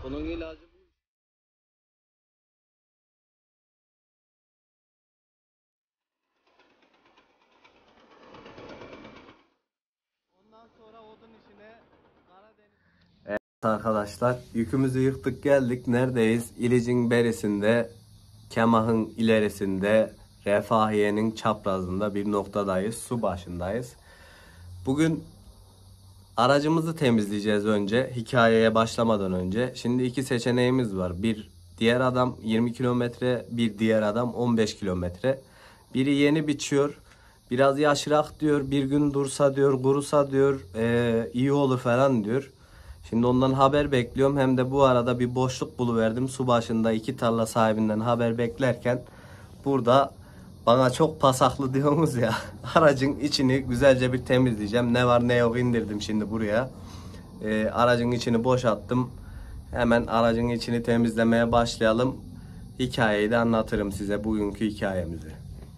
Bunun ilacı bu. Ondan sonra odun işine Karadeniz. Evet arkadaşlar, yükümüzü yıktık geldik. Neredeyiz? İlic'in berisinde, Kemah'ın ilerisinde, Refahiye'nin çaprazında bir noktadayız. Su başındayız. Bugün aracımızı temizleyeceğiz önce, hikayeye başlamadan önce. Şimdi iki seçeneğimiz var. Bir diğer adam 20 kilometre, bir diğer adam 15 kilometre. Biri yeni biçiyor. Biraz yaşrak diyor, bir gün dursa diyor, kurusa diyor, iyi olur falan diyor. Şimdi ondan haber bekliyorum. Hem de bu arada bir boşluk buluverdim. Su başında iki tarla sahibinden haber beklerken burada bana çok pasaklı diyorsunuz ya. Aracın içini güzelce bir temizleyeceğim. Ne var ne yok indirdim şimdi buraya. Aracın içini boşalttım. Hemen aracın içini temizlemeye başlayalım. Hikayeyi de anlatırım size, bugünkü hikayemizi.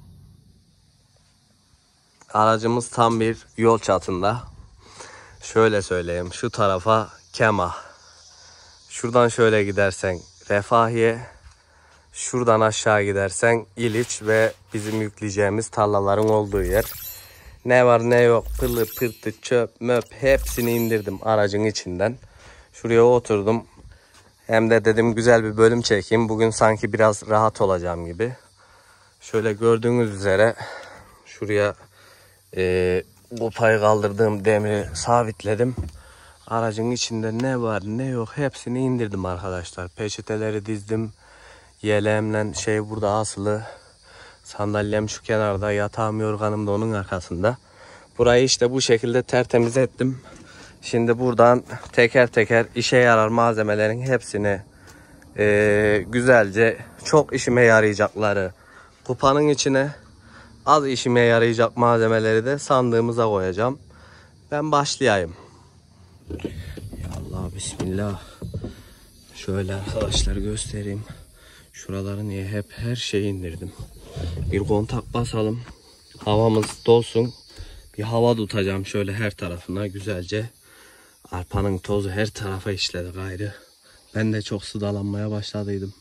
Aracımız tam bir yol çatında. Şöyle söyleyeyim, şu tarafa Kemah. Şuradan şöyle gidersen Refahiye. Şuradan aşağı gidersen İliç ve bizim yükleyeceğimiz tarlaların olduğu yer. Ne var ne yok, pılı pırtı, çöp möp hepsini indirdim aracın içinden. Şuraya oturdum. Hem de dedim güzel bir bölüm çekeyim. Bugün sanki biraz rahat olacağım gibi. Şöyle gördüğünüz üzere şuraya kupayı kaldırdığım demiri sabitledim. Aracın içinde ne var ne yok hepsini indirdim arkadaşlar. Peçeteleri dizdim. Yeleğimle burada asılı. Sandalyem şu kenarda. Yatağım yorganım da onun arkasında. Burayı işte bu şekilde tertemiz ettim. Şimdi buradan teker teker işe yarar malzemelerin hepsini güzelce, çok işime yarayacakları kupanın içine, az işime yarayacak malzemeleri de sandığımıza koyacağım. Ben başlayayım. Ya Allah, bismillah. Şöyle arkadaşlar göstereyim. Şuraları niye hep her şeyi indirdim. Bir kontak basalım. Havamız dolsun. Bir hava tutacağım şöyle her tarafına güzelce. Arpanın tozu her tarafa işledi gayrı. Ben de çok sıdalanmaya başladıydım.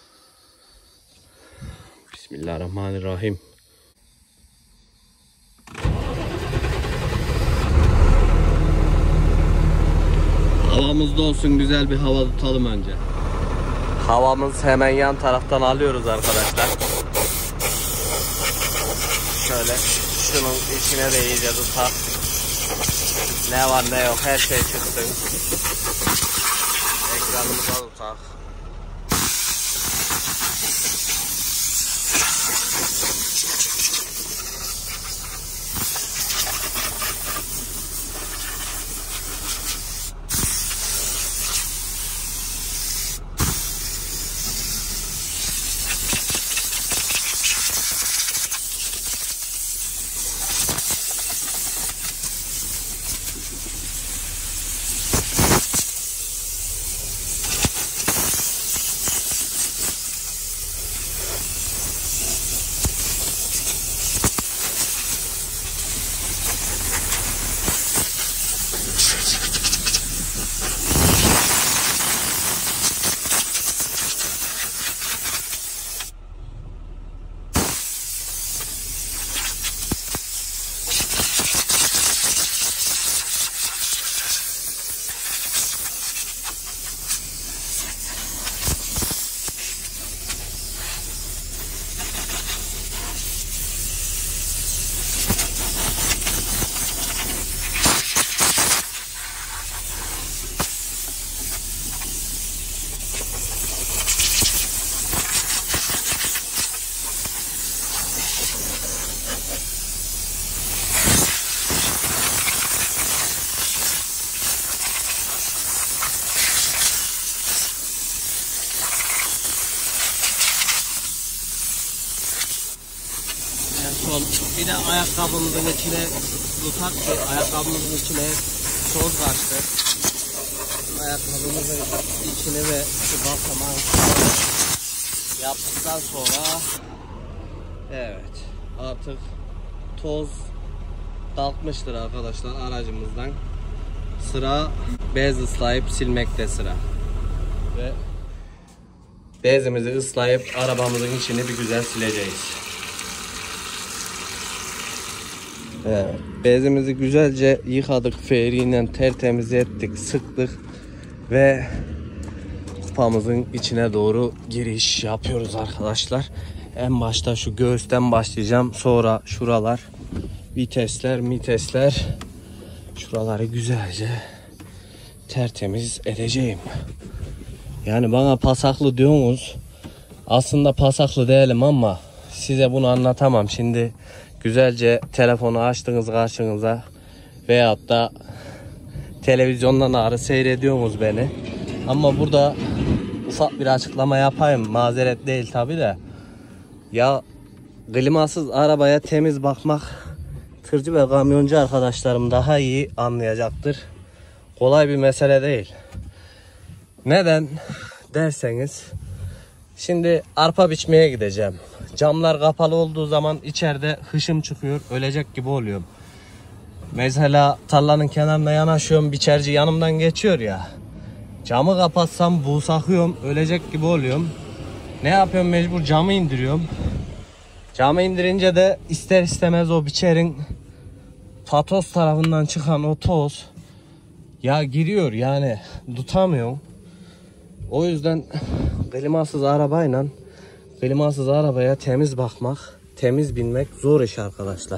Bismillahirrahmanirrahim. Havamız dolsun, güzel bir hava tutalım önce. Havamız hemen yan taraftan alıyoruz arkadaşlar. Şöyle şunun içine de iyice tutar. Ne var ne yok her şey çıksın. Ekranımıza tutar. Bir de ayakkabımızın içine tutak ki ayakkabımızın içine toz kaçtı. Ayakkabımızın içine ve şu balkaman yaptıktan sonra evet artık toz kalkmıştır arkadaşlar aracımızdan. Sıra bez ıslayıp silmekte sıra. Ve bezimizi ıslayıp arabamızın içini bir güzel sileceğiz. Evet, bezimizi güzelce yıkadık, feriyle tertemiz ettik, sıktık ve kupamızın içine doğru giriş yapıyoruz arkadaşlar. En başta şu göğüsten başlayacağım, sonra şuralar, vitesler, şuraları güzelce tertemiz edeceğim. Yani bana pasaklı diyorsunuz, aslında pasaklı değilim ama size bunu anlatamam. Şimdi güzelce telefonu açtınız karşınıza veyahut da televizyondan ağrı seyrediyorsunuz beni. Ama burada ufak bir açıklama yapayım. Mazeret değil tabi de. Ya klimasız arabaya temiz bakmak tırcı ve kamyoncu arkadaşlarım daha iyi anlayacaktır. Kolay bir mesele değil. Neden derseniz, şimdi arpa biçmeye gideceğim. Camlar kapalı olduğu zaman içeride hışım çıkıyor. Ölecek gibi oluyorum. Mesela tarlanın kenarına yanaşıyorum. Biçerci yanımdan geçiyor ya. Camı kapatsam buğs akıyorum. Ölecek gibi oluyorum. Ne yapıyorum? Mecbur camı indiriyorum. Camı indirince de ister istemez o biçerin patos tarafından çıkan o toz ya giriyor, yani tutamıyorum. O yüzden klimasız arabayla, klimasız arabaya temiz bakmak, temiz binmek zor iş arkadaşlar.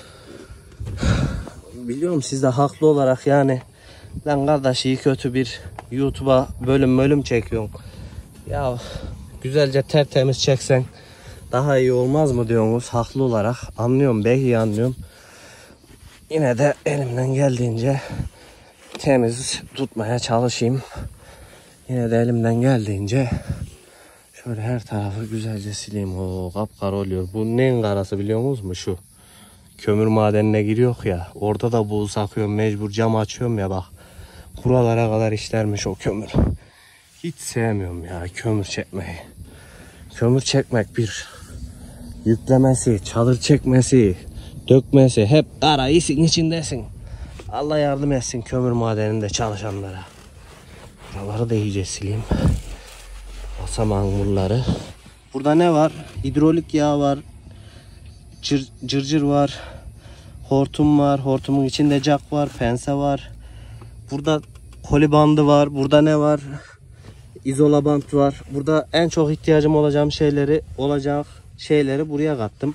Biliyorum siz de haklı olarak, yani lan kardeş iyi kötü bir YouTube'a bölüm çekiyorsun. Ya güzelce tertemiz çeksen daha iyi olmaz mı diyorsunuz, haklı olarak anlıyorum, belki anlıyorum. Yine de elimden geldiğince temiz tutmaya çalışayım. Yine de elimden geldiğince şöyle her tarafı güzelce sileyim. O kapkara oluyor. Bu neyin karası biliyor musunuz mu? Şu kömür madenine giriyor ya. Orada da buz sakıyorum. Mecbur cam açıyorum ya bak. Buralara kadar işlermiş o kömür. Hiç sevmiyorum ya kömür çekmeyi. Kömür çekmek bir yüklemesi, çadır çekmesi, dökmesi, hep kara isin içindesin. Allah yardım etsin kömür madeninde çalışanlara. Buraları da iyice sileyim. Basamağın buraları. Burada ne var? Hidrolik yağ var. Cırcır var. Hortum var. Hortumun içinde jack var. Pense var. Burada koli bandı var. Burada ne var? İzola bant var. Burada en çok ihtiyacım olacak şeyleri buraya kattım.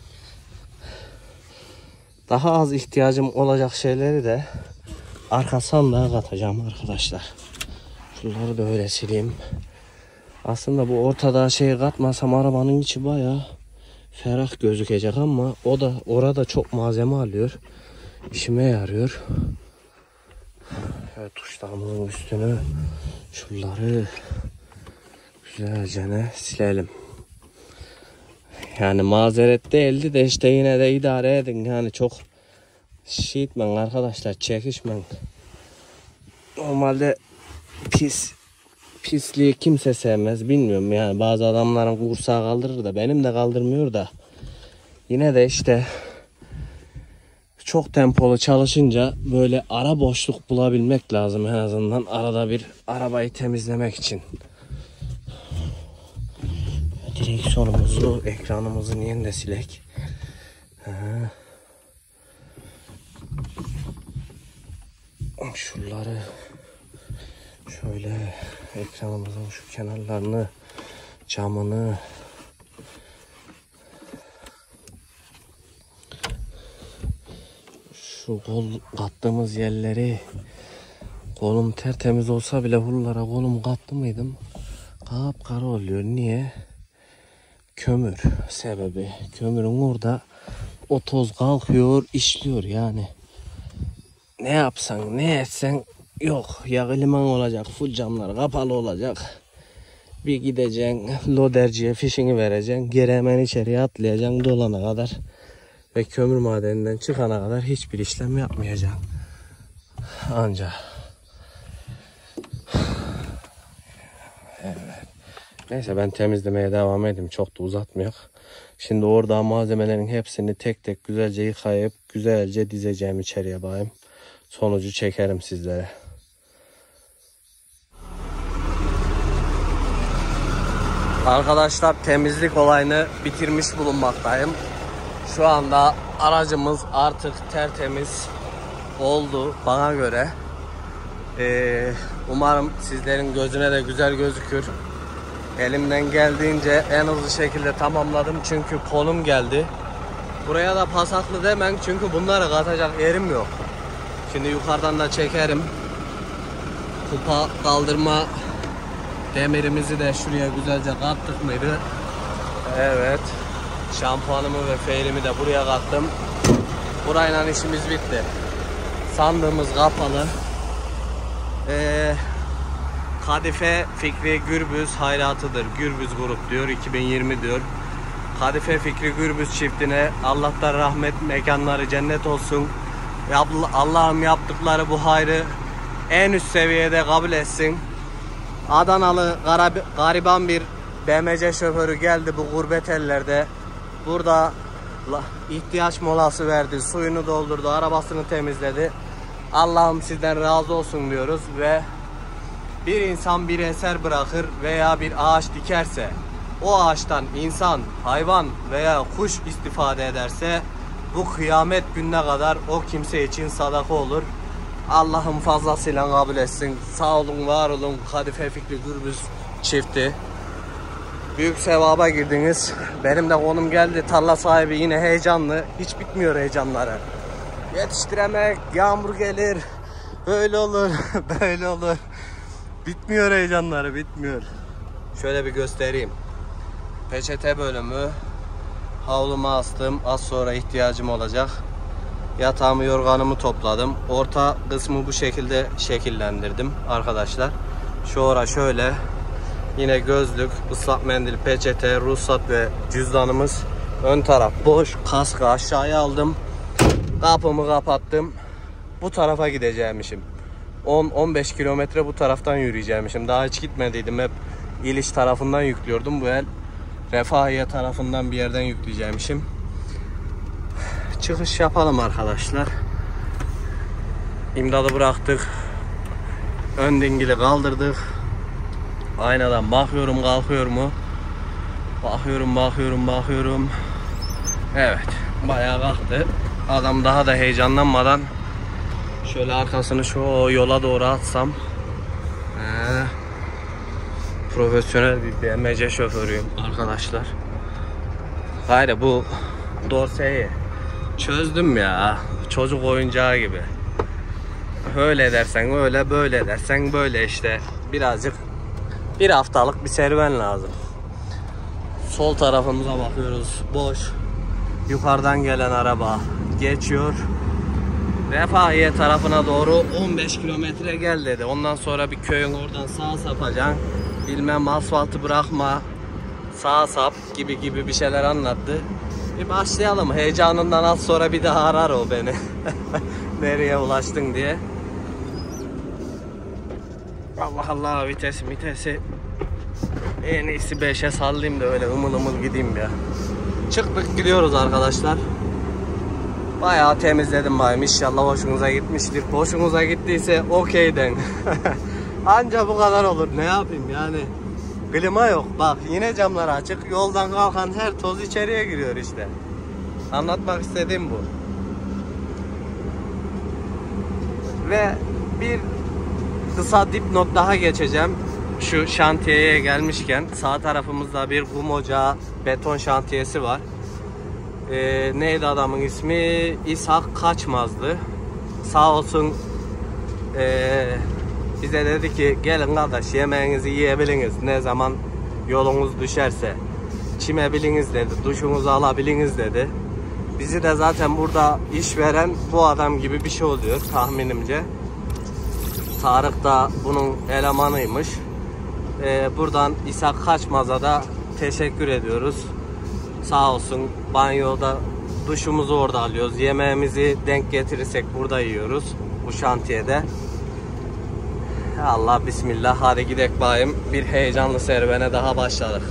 Daha az ihtiyacım olacak şeyleri de arka sandığa katacağım arkadaşlar. Şunları da öyle sileyim. Aslında bu ortada şeyi katmasam arabanın içi bayağı ferah gözükecek ama orada çok malzeme alıyor. İşime yarıyor. Evet, tuşlarımızın üstünü, şunları güzelce silelim. Yani mazeret değildi de işte yine de idare edin. Yani çok şiitmen arkadaşlar, çekişmen. Normalde pisliği kimse sevmez, bilmiyorum yani, bazı adamların kursağı kaldırır da benim de kaldırmıyor da yine de işte çok tempolu çalışınca böyle ara boşluk bulabilmek lazım, en azından arada bir arabayı temizlemek için. Direksiyonumuzu, ekranımızı niye de silek. Şunları şöyle, ekranımızın şu kenarlarını, camını, şu kol kattığımız yerleri, kolum tertemiz olsa bile buralara kolumu kattı mıydım kapkara oluyor. Niye? Kömür sebebi. Kömürün orada o toz kalkıyor, işliyor yani. Ne yapsan, ne etsen yok. Ya kliman olacak, full camlar kapalı olacak. Bir gideceksin, loderciye fişini vereceksin. Geri hemen içeriye atlayacaksın dolana kadar. Ve kömür madeninden çıkana kadar hiçbir işlem yapmayacaksın. Ancak. Evet. Neyse, ben temizlemeye devam edeyim. Çok da uzatmayalım. Şimdi orada malzemelerin hepsini tek tek güzelce yıkayıp güzelce dizeceğim içeriye bayım. Sonucu çekerim sizlere. Arkadaşlar temizlik olayını bitirmiş bulunmaktayım. Şu anda aracımız artık tertemiz oldu bana göre. Umarım sizlerin gözüne de güzel gözükür. Elimden geldiğince en hızlı şekilde tamamladım çünkü konum geldi. Buraya da pasaklı demem çünkü bunları katacak yerim yok. Şimdi yukarıdan da çekerim. Kupa kaldırma demirimizi de şuraya güzelce kattık mıydı? Evet. Şampuanımı ve feylimi de buraya kattım. Burayla işimiz bitti. Sandığımız kapalı. Kadife Fikri Gürbüz hayratıdır. Gürbüz grup diyor, 2020 diyor. Kadife Fikri Gürbüz çiftine Allah'tan rahmet, mekanları cennet olsun. Allah'ım yaptıkları bu hayrı en üst seviyede kabul etsin. Adanalı gariban bir BMC şoförü geldi bu gurbet ellerde. Burada ihtiyaç molası verdi, suyunu doldurdu, arabasını temizledi. Allah'ım sizden razı olsun diyoruz ve bir insan bir eser bırakır veya bir ağaç dikerse, o ağaçtan insan, hayvan veya kuş istifade ederse bu kıyamet gününe kadar o kimse için sadaka olur. Allah'ım fazlasıyla kabul etsin. Sağ olun, var olun Kadife Fikri Gürbüz çifti. Büyük sevaba girdiniz. Benim de konum geldi. Tarla sahibi yine heyecanlı. Hiç bitmiyor heyecanları. Yetiştiremek, yağmur gelir. Böyle olur, böyle olur. Bitmiyor heyecanları, bitmiyor. Şöyle bir göstereyim. Peçete bölümü. Havluma astım. Az sonra ihtiyacım olacak. Yatağımı, yorganımı topladım. Orta kısmı bu şekilde şekillendirdim arkadaşlar. Şu ara şöyle. Yine gözlük, ıslak mendil, peçete, ruhsat ve cüzdanımız. Ön taraf boş. Kaskı aşağıya aldım. Kapımı kapattım. Bu tarafa gideceğimişim. 10-15 kilometre bu taraftan yürüyeceğimişim. Daha hiç gitmediydim. Hep İliç tarafından yüklüyordum. Bu el Refahiye tarafından bir yerden yükleyeceğimişim. Çıkış yapalım arkadaşlar. İmdadı bıraktık. Ön dingili kaldırdık. Aynadan bakıyorum kalkıyor mu? Bakıyorum. Evet, bayağı kalktı. Adam daha da heyecanlanmadan şöyle arkasını şu yola doğru atsam. Profesyonel bir BMC şoförüyüm arkadaşlar. Gayrı bu dorseyi çözdüm ya. Çocuk oyuncağı gibi. Öyle dersen öyle, böyle dersen böyle işte. Birazcık bir haftalık bir serüven lazım. Sol tarafımıza bakıyoruz. Boş. Yukarıdan gelen araba geçiyor. Refahiye tarafına doğru 15 kilometre gel dedi. Ondan sonra bir köyün oradan sağa sapacaksın. Bilmem asfaltı bırakma. Sağa sap gibi bir şeyler anlattı. Bir başlayalım. Heyecanından az sonra bir daha arar o beni. Nereye ulaştın diye. Allah Allah, vitesi en iyisi 5'e sallayayım da öyle ımıl gideyim ya. Çıktık gidiyoruz arkadaşlar. Bayağı temizledim bayım. İnşallah hoşunuza gitmiştir. Hoşunuza gittiyse okeyden. Anca bu kadar olur. Ne yapayım yani. Klima yok. Bak yine camlar açık. Yoldan kalkan her toz içeriye giriyor işte. Anlatmak istediğim bu. Ve bir kısa dipnot daha geçeceğim. Şu şantiyeye gelmişken sağ tarafımızda bir kum ocağı, beton şantiyesi var. Neydi adamın ismi? İshak Kaçmaz'dı. Sağ olsun bize dedi ki gelin kardeş yemeğinizi yiyebiliniz. Ne zaman yolunuz düşerse çimebiliniz dedi. Duşunuzu alabiliniz dedi. Bizi de zaten burada iş veren bu adam gibi bir şey oluyor tahminimce. Tarık da bunun elemanıymış. Buradan İshak Kaçmaz'a da teşekkür ediyoruz. Sağ olsun banyoda duşumuzu orada alıyoruz. Yemeğimizi denk getirirsek burada yiyoruz. Bu şantiyede. Allah bismillah, hadi gidelim bayım. Bir heyecanlı serüvene daha başladık.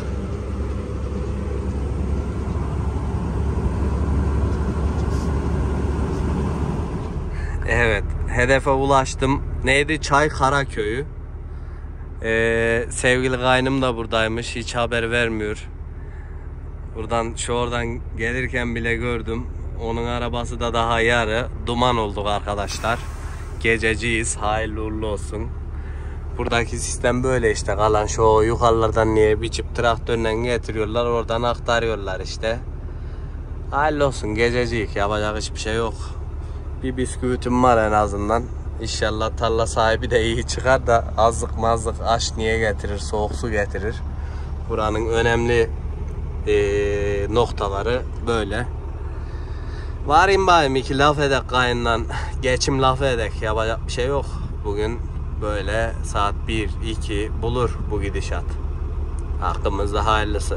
Evet, hedefe ulaştım. Neydi? Çaykara köyü. Sevgili kaynım da buradaymış. Hiç haber vermiyor. Buradan oradan gelirken bile gördüm. Onun arabası da daha yarı. Duman olduk arkadaşlar. Gececiyiz. Hayırlı uğurlu olsun. Buradaki sistem böyle işte. Kalan şu yukarılardan niye biçip traktörle getiriyorlar. Oradan aktarıyorlar işte. Hayırlı olsun. Gececiyik. Yapacak hiçbir şey yok. Bir bisküvitim var en azından. İnşallah tarla sahibi de iyi çıkar da azlık mazlık aş niye getirir, soğuk su getirir. Buranın önemli noktaları böyle. Varayım bayım iki laf edek kayından, geçim laf edek, yapacak bir şey yok. Bugün böyle saat 1-2 bulur bu gidişat. Hakkımızda hayırlısı.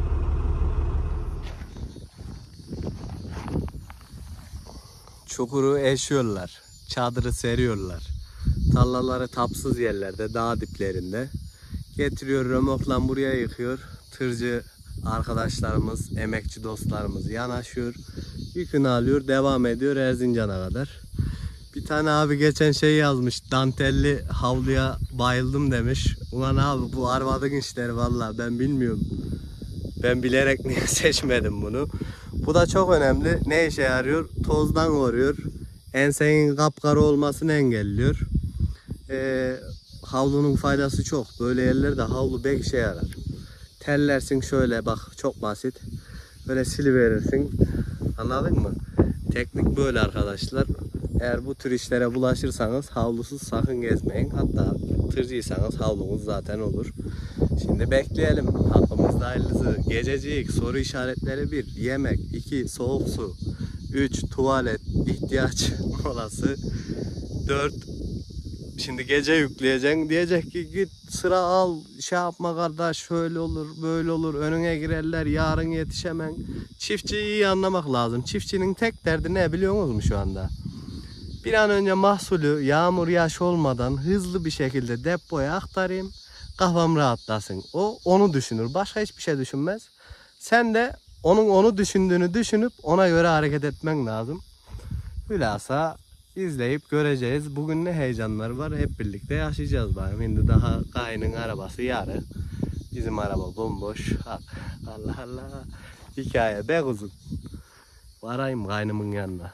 Çukuru eşiyorlar. Çadırı seriyorlar. Tarlaları tapsız yerlerde, dağ diplerinde. Getiriyor römorkla buraya yıkıyor. Tırcı arkadaşlarımız, emekçi dostlarımız yanaşıyor. Yükünü alıyor, devam ediyor Erzincan'a kadar. Bir tane abi geçen şey yazmış. Dantelli havluya bayıldım demiş. Ulan abi bu arvadın işleri vallahi ben bilmiyorum. Ben bilerek niye seçmedim bunu. Bu da çok önemli. Ne işe yarıyor? Tozdan koruyor. Ensenin kapkara olmasını engelliyor. Havlunun faydası çok. Böyle yerlerde havlu pek işe yarar. Tellersin şöyle bak, çok basit. Böyle siliverirsin. Anladın mı? Teknik böyle arkadaşlar. Eğer bu tür işlere bulaşırsanız havlusuz sakın gezmeyin. Hatta tırcıysanız havlunuz zaten olur. Şimdi bekleyelim. Hakkımızda hayırlısı. Gececik. Soru işaretleri 1. Yemek. 2. Soğuk su. 3. Tuvalet. İhtiyaç molası. 4. Şimdi gece yükleyeceksin. Diyecek ki git sıra al. Şey yapma kardeş. Şöyle olur. Böyle olur. Önüne girerler. Yarın yetişemen. Çiftçiyi iyi anlamak lazım. Çiftçinin tek derdi ne biliyor musunuz mu şu anda? Bir an önce mahsulü yağmur yağış olmadan hızlı bir şekilde depoya aktarayım. Kafam rahatlasın. O onu düşünür. Başka hiçbir şey düşünmez. Sen de onun onu düşündüğünü düşünüp ona göre hareket etmen lazım. Hülasa izleyip göreceğiz. Bugün ne heyecanlar var hep birlikte yaşayacağız. Bayım. Şimdi daha kaynın arabası yarı. Bizim araba bomboş. Allah Allah. Hikaye be kuzum. Varayım kaynımın yanına.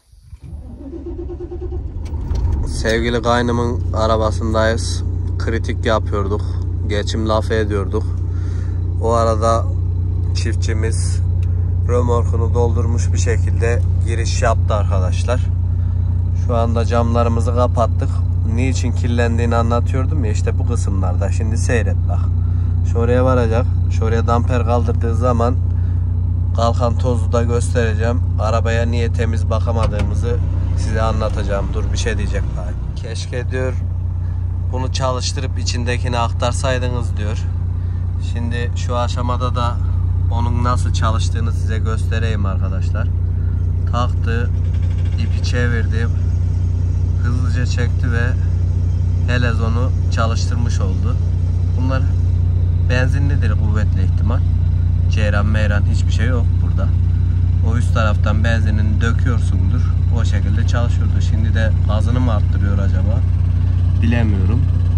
Sevgili kaynımın arabasındayız. Kritik yapıyorduk. Geçim lafı ediyorduk. O arada çiftçimiz römorkunu doldurmuş bir şekilde giriş yaptı arkadaşlar. Şu anda camlarımızı kapattık. Niçin kirlendiğini anlatıyordum ya işte bu kısımlarda. Şimdi seyret bak. Şuraya varacak. Şuraya damper kaldırdığı zaman kalkan tozu da göstereceğim. Arabaya niye temiz bakamadığımızı size anlatacağım. Dur bir şey diyecek bari. Keşke diyor bunu çalıştırıp içindekini aktarsaydınız diyor. Şimdi şu aşamada da onun nasıl çalıştığını size göstereyim arkadaşlar. Taktı, ipi çevirdi, hızlıca çekti ve helezonu çalıştırmış oldu. Bunlar benzinlidir kuvvetli ihtimal. Ceyran meyran hiçbir şey yok burada. O üst taraftan benzinini döküyorsundur. O şekilde çalışıyordu. Şimdi de gazını mı arttırıyor acaba? Bilemiyorum.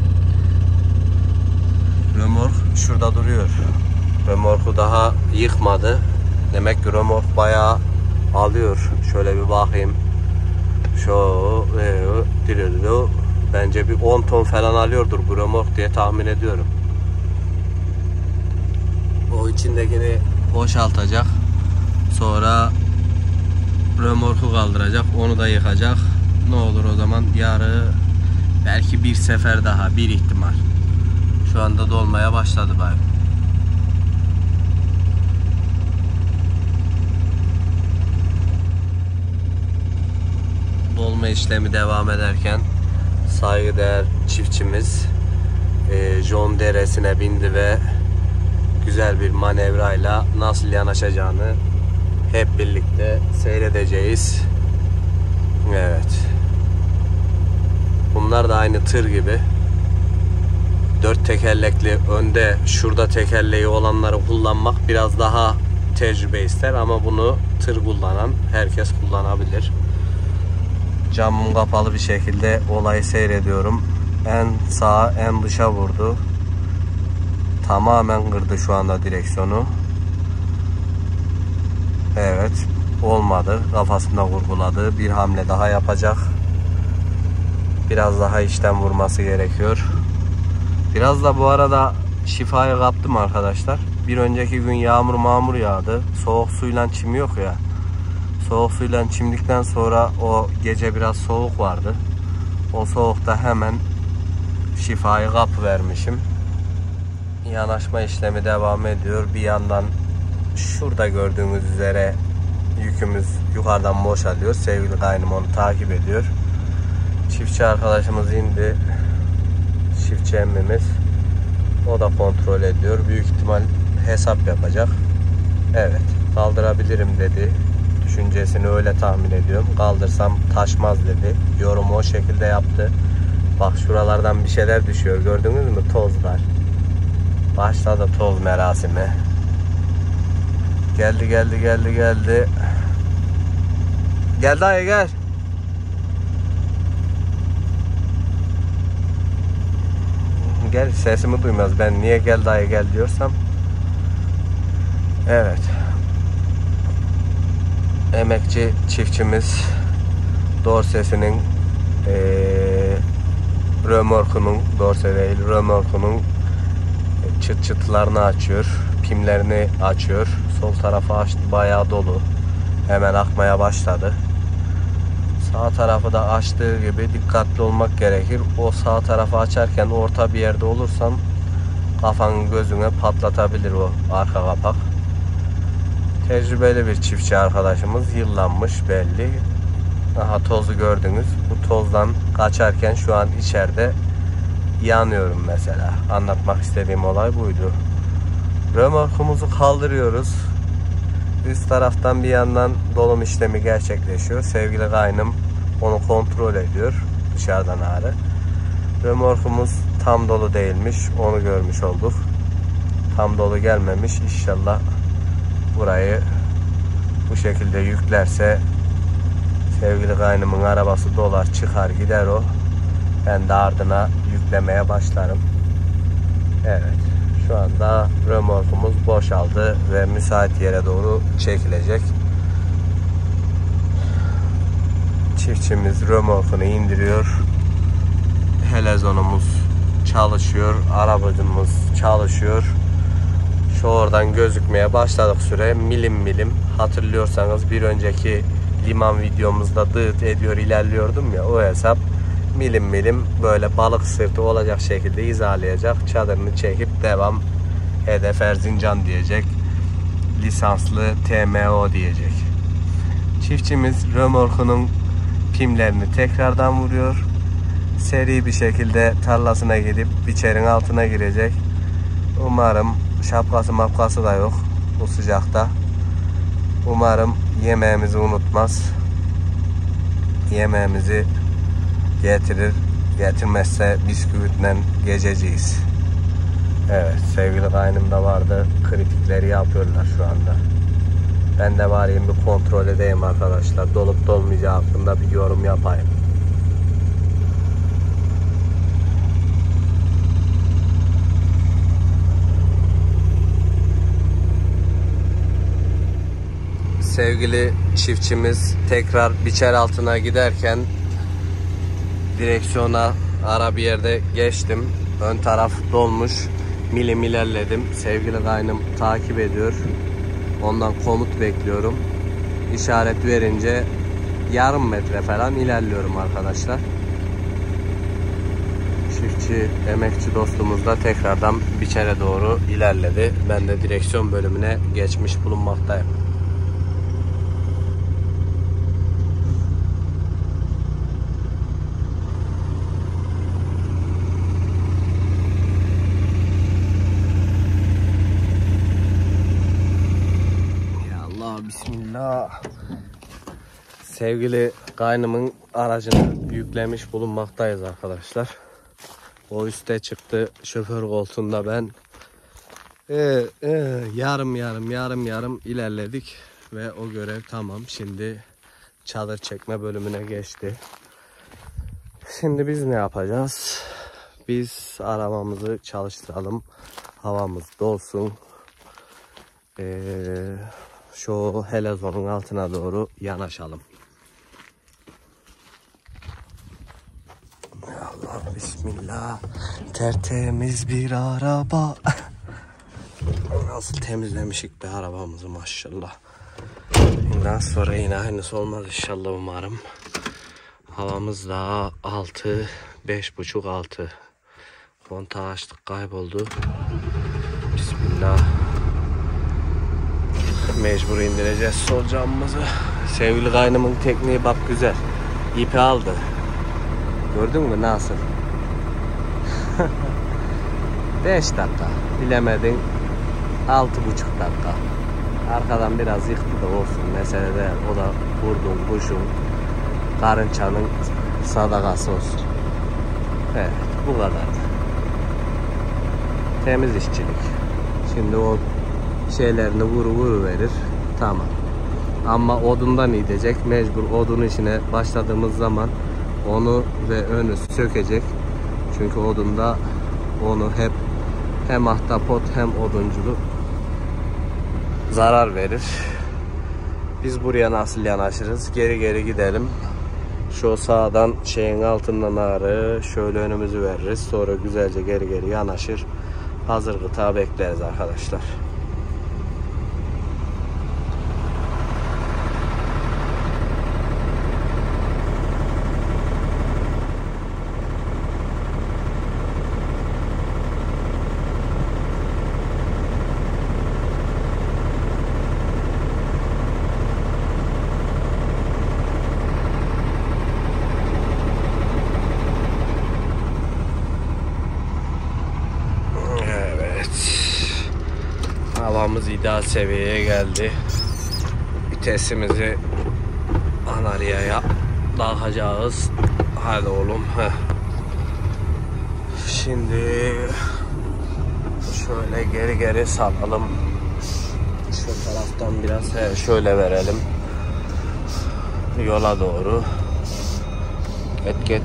Römork şurada duruyor. Römorku daha yıkmadı. Demek ki römork bayağı alıyor. Şöyle bir bakayım. Bence bir 10 ton falan alıyordur bu römork diye tahmin ediyorum. O içindekini boşaltacak. Sonra römorku kaldıracak. Onu da yıkacak. Ne olur o zaman yarı belki bir sefer daha, bir ihtimal. Şu anda dolmaya başladı bayım. Dolma işlemi devam ederken saygıdeğer çiftçimiz John deresine bindi ve güzel bir manevrayla nasıl yanaşacağını hep birlikte seyredeceğiz. Evet. Bunlar da aynı tır gibi. 4 tekerlekli önde şurada tekerleği olanları kullanmak biraz daha tecrübe ister ama bunu tır kullanan herkes kullanabilir. Camım kapalı bir şekilde olayı seyrediyorum. En sağa en dışa vurdu. Tamamen kırdı şu anda direksiyonu. Evet, olmadı. Kafasında vurguladı. Bir hamle daha yapacak. Biraz daha içten vurması gerekiyor. Biraz da bu arada şifayı kaptım arkadaşlar. Bir önceki gün yağmur yağdı. Soğuk suyla çim yok ya. Soğuk suyla çimdikten sonra o gece biraz soğuk vardı. O soğukta hemen şifayı kapıvermişim. Yanaşma işlemi devam ediyor. Bir yandan şurada gördüğünüz üzere yükümüz yukarıdan boşalıyor. Sevgili kaynım onu takip ediyor. Çiftçi arkadaşımız indi. Çiftçi emmimiz. O da kontrol ediyor. Büyük ihtimal hesap yapacak. Evet, kaldırabilirim dedi. Düşüncesini öyle tahmin ediyorum. Kaldırsam taşmaz dedi. Yorumu o şekilde yaptı. Bak şuralardan bir şeyler düşüyor. Gördünüz mü? Tozlar. Başladı toz merasimi. Geldi. Gel dayı gel. Gel, sesimi duymaz. Ben niye gel dayı gel diyorsam. Evet. Emekçi çiftçimiz dorsesinin römorkunun, dorse değil römorkunun çıt çıtlarını açıyor. Pimlerini açıyor. Sol tarafı açtı, bayağı dolu. Hemen akmaya başladı. Sağ tarafı da açtığı gibi dikkatli olmak gerekir. O sağ tarafı açarken orta bir yerde olursan kafanın gözüne patlatabilir o arka kapak. Tecrübeli bir çiftçi arkadaşımız, yıllanmış belli. Aha, tozu gördünüz. Bu tozdan kaçarken şu an içeride yanıyorum mesela. Anlatmak istediğim olay buydu. Römorkumuzu kaldırıyoruz. Üst taraftan bir yandan dolum işlemi gerçekleşiyor. Sevgili kaynım onu kontrol ediyor dışarıdan ağrı. Römorkumuz tam dolu değilmiş. Onu görmüş olduk. Tam dolu gelmemiş. İnşallah burayı bu şekilde yüklerse sevgili kaynımın arabası dolar çıkar gider o. Ben de ardına yüklemeye başlarım. Evet. Şu anda römorkumuz boşaldı ve müsait yere doğru çekilecek. Çiftçimiz römorkunu indiriyor. Helezonumuz çalışıyor. Arabacımız çalışıyor. Şu oradan gözükmeye başladık süre. Milim. Hatırlıyorsanız bir önceki liman videomuzda dıt ediyor ilerliyordum ya, o hesap. Milim böyle balık sırtı olacak şekilde hizalayacak. Çadırını çekip devam. Hedef Erzincan diyecek. Lisanslı TMO diyecek. Çiftçimiz römorkunun pimlerini tekrardan vuruyor. Seri bir şekilde tarlasına gidip biçerin altına girecek. Umarım şapkası da yok bu sıcakta. Umarım yemeğimizi unutmaz. Yemeğimizi getirir. Getirmezse bisküvitle geçeceğiz. Evet, sevgili kaynım da vardı. Kritikleri yapıyorlar şu anda. Ben de varayım bir kontrol edeyim arkadaşlar. Dolup dolmayacağı hakkında bir yorum yapayım. Sevgili çiftçimiz tekrar biçer altına giderken direksiyona ara bir yerde geçtim. Ön taraf dolmuş. Milim ilerledim. Sevgili kaynım takip ediyor. Ondan komut bekliyorum. İşaret verince yarım metre falan ilerliyorum arkadaşlar. Çiftçi, emekçi dostumuz da tekrardan biçere doğru ilerledi. Ben de direksiyon bölümüne geçmiş bulunmaktayım. Bismillah. Sevgili kaynımın aracını yüklemiş bulunmaktayız arkadaşlar. O üste çıktı şoför koltuğunda, ben yarım ilerledik ve o görev tamam. Şimdi çadır çekme bölümüne geçti. Şimdi biz ne yapacağız? Biz arabamızı çalıştıralım. Havamız dolsun. Şu helezonun altına doğru yanaşalım. Allah bismillah. Tertemiz bir araba. Nasıl temizlemişik be arabamızı maşallah. Bundan sonra yine aynısı olmaz inşallah umarım. Havamız daha 6, 5,5 6. Kontağı açtık, kayboldu. Bismillah. Mecbur indireceğiz sol camımızı. Sevgili kaynımın tekniği bak güzel. İpi aldı. Gördün mü nasıl? 5 dakika. Bilemedin 6,5 dakika. Arkadan biraz yıktı da olsun. Mesele de o da kurdun, kuşun, karınçanın sadakası olsun. Evet, bu kadar. Temiz işçilik. Şimdi o şeylerini vuru verir. Tamam. Ama odundan gidecek. Mecbur odun işine başladığımız zaman onu ve önü sökecek. Çünkü odunda onu hep hem ahtapot hem odunculuk zarar verir. Biz buraya nasıl yanaşırız? Geri gidelim. Şu sağdan şeyin altından ağrı şöyle önümüzü veririz. Sonra güzelce geri yanaşır. Hazır gıta bekleriz arkadaşlar. Havamız ideal seviyeye geldi. Vitesimizi Anaria'ya takacağız. Hadi oğlum. Şimdi şöyle geri salalım. Şu taraftan biraz şöyle verelim. Yola doğru. Get.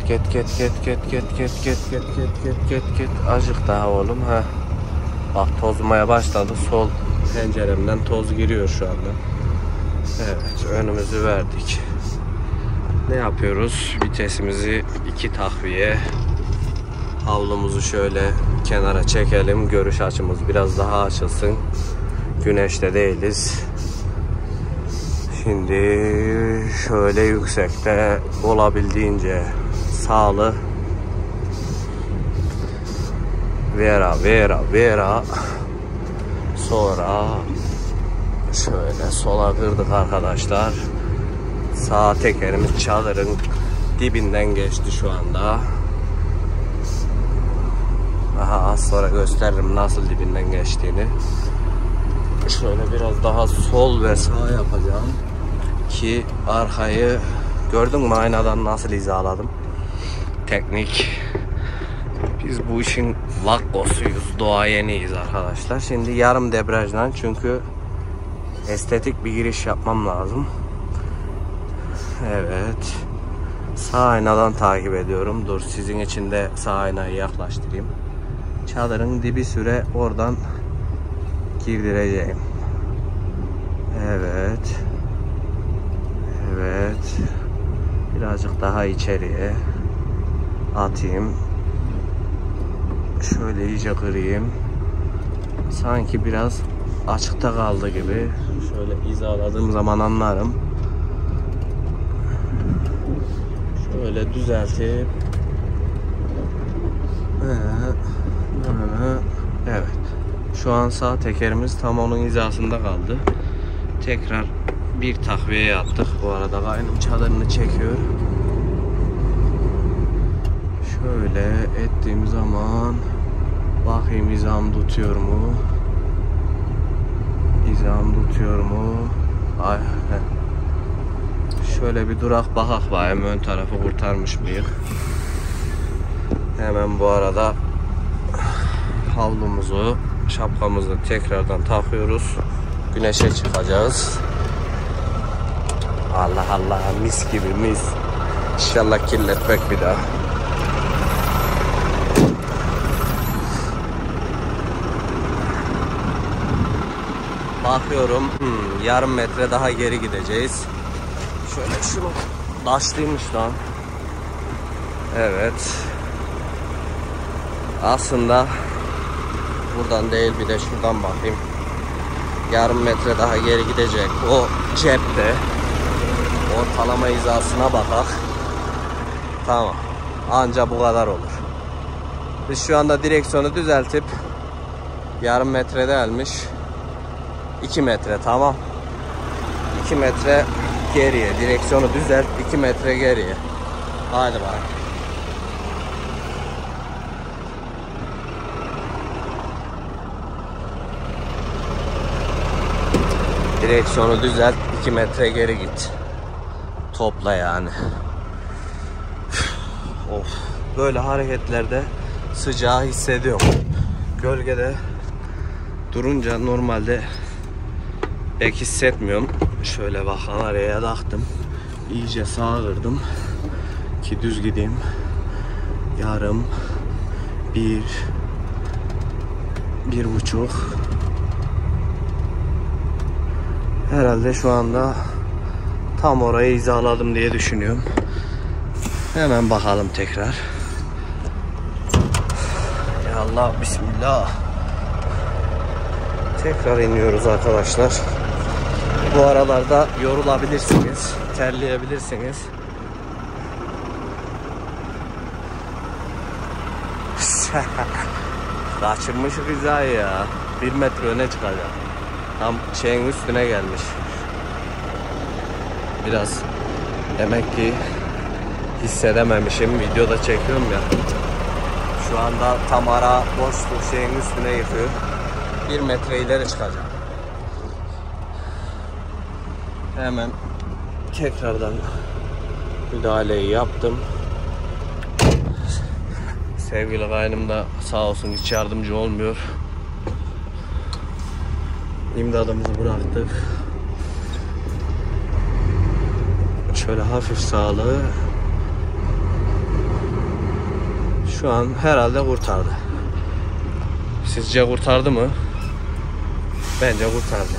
Azıcık daha oğlum. Bak tozmaya başladı. Sol penceremden toz giriyor şu anda. Evet, önümüzü verdik. Ne yapıyoruz? Vitesimizi 2 takviye. Havlumuzu şöyle kenara çekelim. Görüş açımız biraz daha açılsın. Güneşte değiliz. Şimdi şöyle yüksekte olabildiğince sağlı. Vera. Sonra şöyle sola kırdık arkadaşlar. Sağ tekerimiz çadırın dibinden geçti şu anda. Az sonra gösteririm nasıl dibinden geçtiğini. Şöyle biraz daha sol ve sağ yapacağım ki arkayı gördün mü aynadan nasıl hizaladım. Teknik. Biz bu işin vakkosuyuz, doğayeniyiz arkadaşlar. Şimdi yarım debriyajdan çünkü estetik bir giriş yapmam lazım. Evet. Sağ aynadan takip ediyorum. Dur sizin için de sağ aynayı yaklaştırayım. Çadırın dibi süre oradan girdireceğim. Evet. Birazcık daha içeriye atayım. Şöyle iyice kırayım. Sanki biraz açıkta kaldı gibi. Şöyle hizaladığım zaman anlarım. Şöyle düzeltip. Evet. Şu an sağ tekerimiz tam onun hizasında kaldı. Tekrar bir takviye yaptık. Bu arada kaynım çadırını çekiyor. Şöyle ettiğim zaman bakayım hizam tutuyor mu? Ay, şöyle bir durak bakak bakayım ön tarafı kurtarmış mıyız? Hemen bu arada havlumuzu, şapkamızı tekrardan takıyoruz. Güneşe çıkacağız. Allah mis gibi mis. İnşallah kirletmek bir daha. Bakıyorum yarım metre daha geri gideceğiz. Şöyle şunu taşlıymış lan. Evet. Aslında buradan değil, bir de şuradan bakayım. Yarım metre daha geri gidecek. O cepte. Ortalama hizasına bakak. Tamam. Anca bu kadar olur. Biz şu anda direksiyonu düzeltip yarım metre değilmiş 2 metre, tamam. 2 metre geriye. Direksiyonu düzelt, 2 metre geriye. Hadi bakalım. Direksiyonu düzelt, 2 metre geri git. Topla yani. Of. Böyle hareketlerde sıcağı hissediyorum. Gölgede durunca normalde pek hissetmiyorum. Şöyle bak, araya taktım. İyice sağa kırdım ki düz gideyim. Yarım, 1,5. Herhalde şu anda tam orayı hizaladım diye düşünüyorum. Hemen bakalım tekrar. Ya Allah, bismillah. Tekrar iniyoruz arkadaşlar. Bu aralarda yorulabilirsiniz, terleyebilirsiniz. Kaçırmışık hizayı ya. 1 metre öne çıkacak. Tam şeyin üstüne gelmiş. Biraz demek ki hissedememişim. Videoda çekiyorum ya. Şu anda tam ara boşluk şeyin üstüne yıkıyor. 1 metre ileri çıkacağım. Hemen tekrardan müdahaleyi yaptım. Sevgili kaynım da sağ olsun hiç yardımcı olmuyor. İmdadımızı bıraktık. Şöyle hafif sağlığı şu an herhalde kurtardı. Sizce kurtardı mı? Bence kurtardı.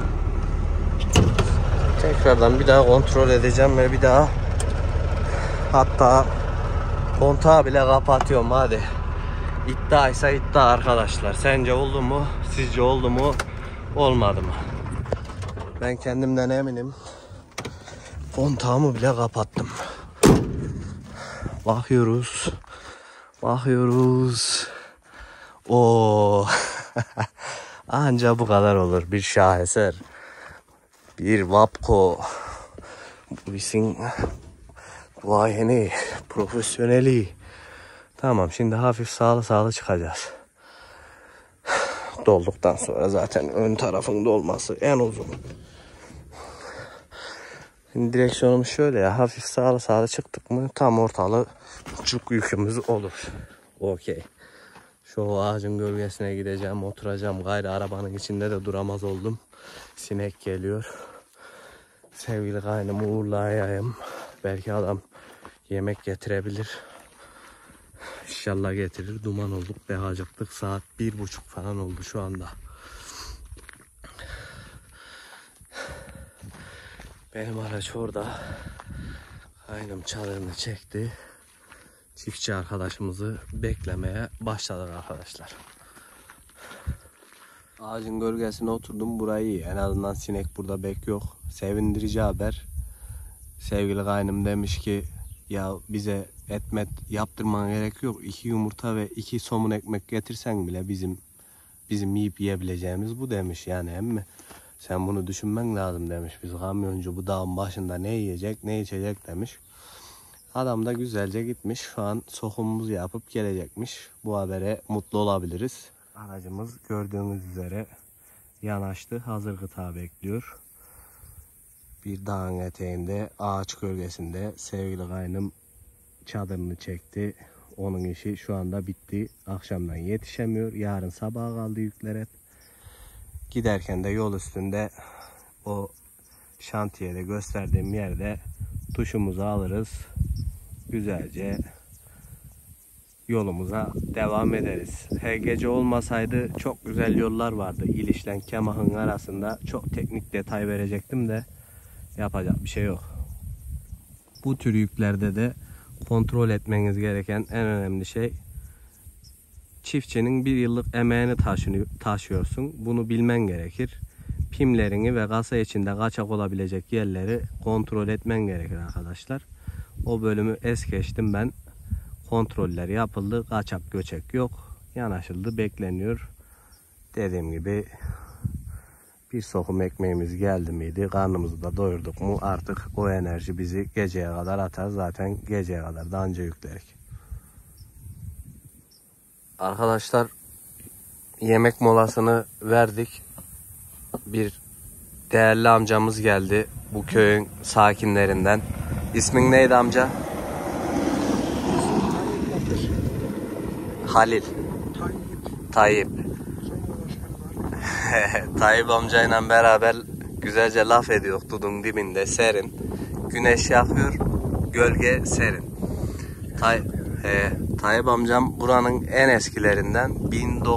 Tekrardan bir daha kontrol edeceğim ve bir daha, hatta kontağı bile kapatıyorum. Hadi. İddia ise iddia arkadaşlar. Sence oldu mu? Sizce oldu mu? Olmadı mı? Ben kendimden eminim. Kontağımı bile kapattım. Bakıyoruz. Bakıyoruz. Oo. Anca bu kadar olur. Bir şaheser. Bir Vapco. Bu işin duayeni, profesyoneli. Tamam, şimdi hafif sağlı çıkacağız. Dolduktan sonra zaten ön tarafın dolması en uzun. Şimdi direksiyonumuz şöyle ya, hafif sağlı çıktık mı tam ortalığı çok yükümüz olur. Okey. Şu ağacın gölgesine gideceğim, oturacağım. Gayrı arabanın içinde de duramaz oldum. Sinek geliyor. Sevgili kaynımı uğurlayayım. Belki adam yemek getirebilir. İnşallah getirir. Duman olduk, be acıktık. Saat 1:30 falan oldu şu anda. Benim araç orada. Kaynım çadırını çekti. Çiftçi arkadaşımızı beklemeye başladık arkadaşlar. Ağacın gölgesine oturdum, burayı iyi. En azından sinek burada bek yok. Sevindirici haber. Sevgili kaynım demiş ki ya bize etmet yaptırman gerek yok. 2 yumurta ve 2 somun ekmek getirsen bile bizim yiyip yiyebileceğimiz bu demiş. Yani emmi sen bunu düşünmen lazım demiş. Biz kamyoncu bu dağın başında ne yiyecek ne içecek demiş. Adam da güzelce gitmiş. Şu an sokumumuzu yapıp gelecekmiş. Bu habere mutlu olabiliriz. Aracımız gördüğünüz üzere yanaştı. Hazır gıta bekliyor. Bir dağın eteğinde, ağaç gölgesinde sevgili kaynım çadırını çekti. Onun işi şu anda bitti. Akşamdan yetişemiyor. Yarın sabaha kaldı yükler hep. Giderken de yol üstünde o şantiyede gösterdiğim yerde duşumuzu alırız. Güzelce yolumuza devam ederiz. Gece olmasaydı çok güzel yollar vardı. İliş'le Kemah'ın arasında çok teknik detay verecektim de yapacak bir şey yok. Bu tür yüklerde de kontrol etmeniz gereken en önemli şey, çiftçinin bir yıllık emeğini taşıyorsun. Bunu bilmen gerekir. Pimlerini ve kasa içinde kaçak olabilecek yerleri kontrol etmen gerekir arkadaşlar. O bölümü es geçtim ben. Kontroller yapıldı. Kaçak göçek yok. Yanaşıldı. Bekleniyor. Dediğim gibi bir sokum ekmeğimiz geldi miydi? Karnımızı da doyurduk mu? Artık o enerji bizi geceye kadar atar. Zaten geceye kadar da anca yüklerik. Arkadaşlar yemek molasını verdik. Bir değerli amcamız geldi. Bu köyün sakinlerinden. İsmin neydi amca? Halil. Tayyip. Tayyip amcayla beraber güzelce laf ediyor. Dudun dibinde serin. Güneş yakıyor. Gölge serin. Tayyip amcam buranın en eskilerinden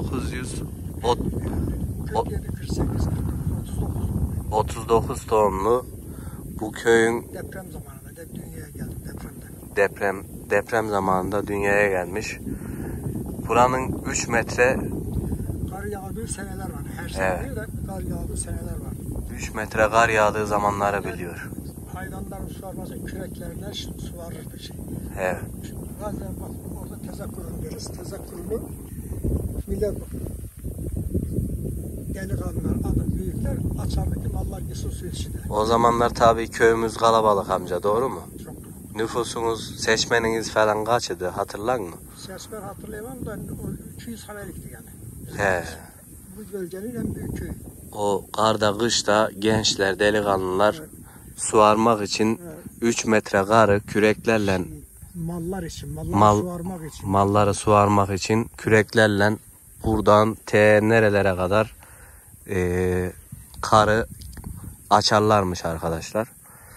1939 doğumlu. Bu köyün deprem zamanında dünyaya geldi. Deprem zamanında dünyaya gelmiş. Buranın 3 metre kar yağdığı seneler var. Her sene değil de kar yağdığı seneler var. 3 metre kar yağdığı zamanları biliyor. Hayvanların suarması küreklerine suvarırdı şey. Evet. Bazen bak orada tezakkurun deriz. Tezakkurunu millet delikanlılar, adı büyükler açardı ki mallar gitsin su içinde. O zamanlar tabii köyümüz kalabalık amca, doğru mu? Çok. Nüfusunuz, seçmeniniz falan kaçtı, hatırlar mı? Seçmen hatırlayamam da o 200 hanelikti yani. He. Bu bölgenin en büyük köyü. O karda kışta gençler, delikanlılar suarmak için 3 metre karı küreklerle Mallar için, malları suarmak için küreklerle buradan nerelere kadar karı açarlarmış arkadaşlar.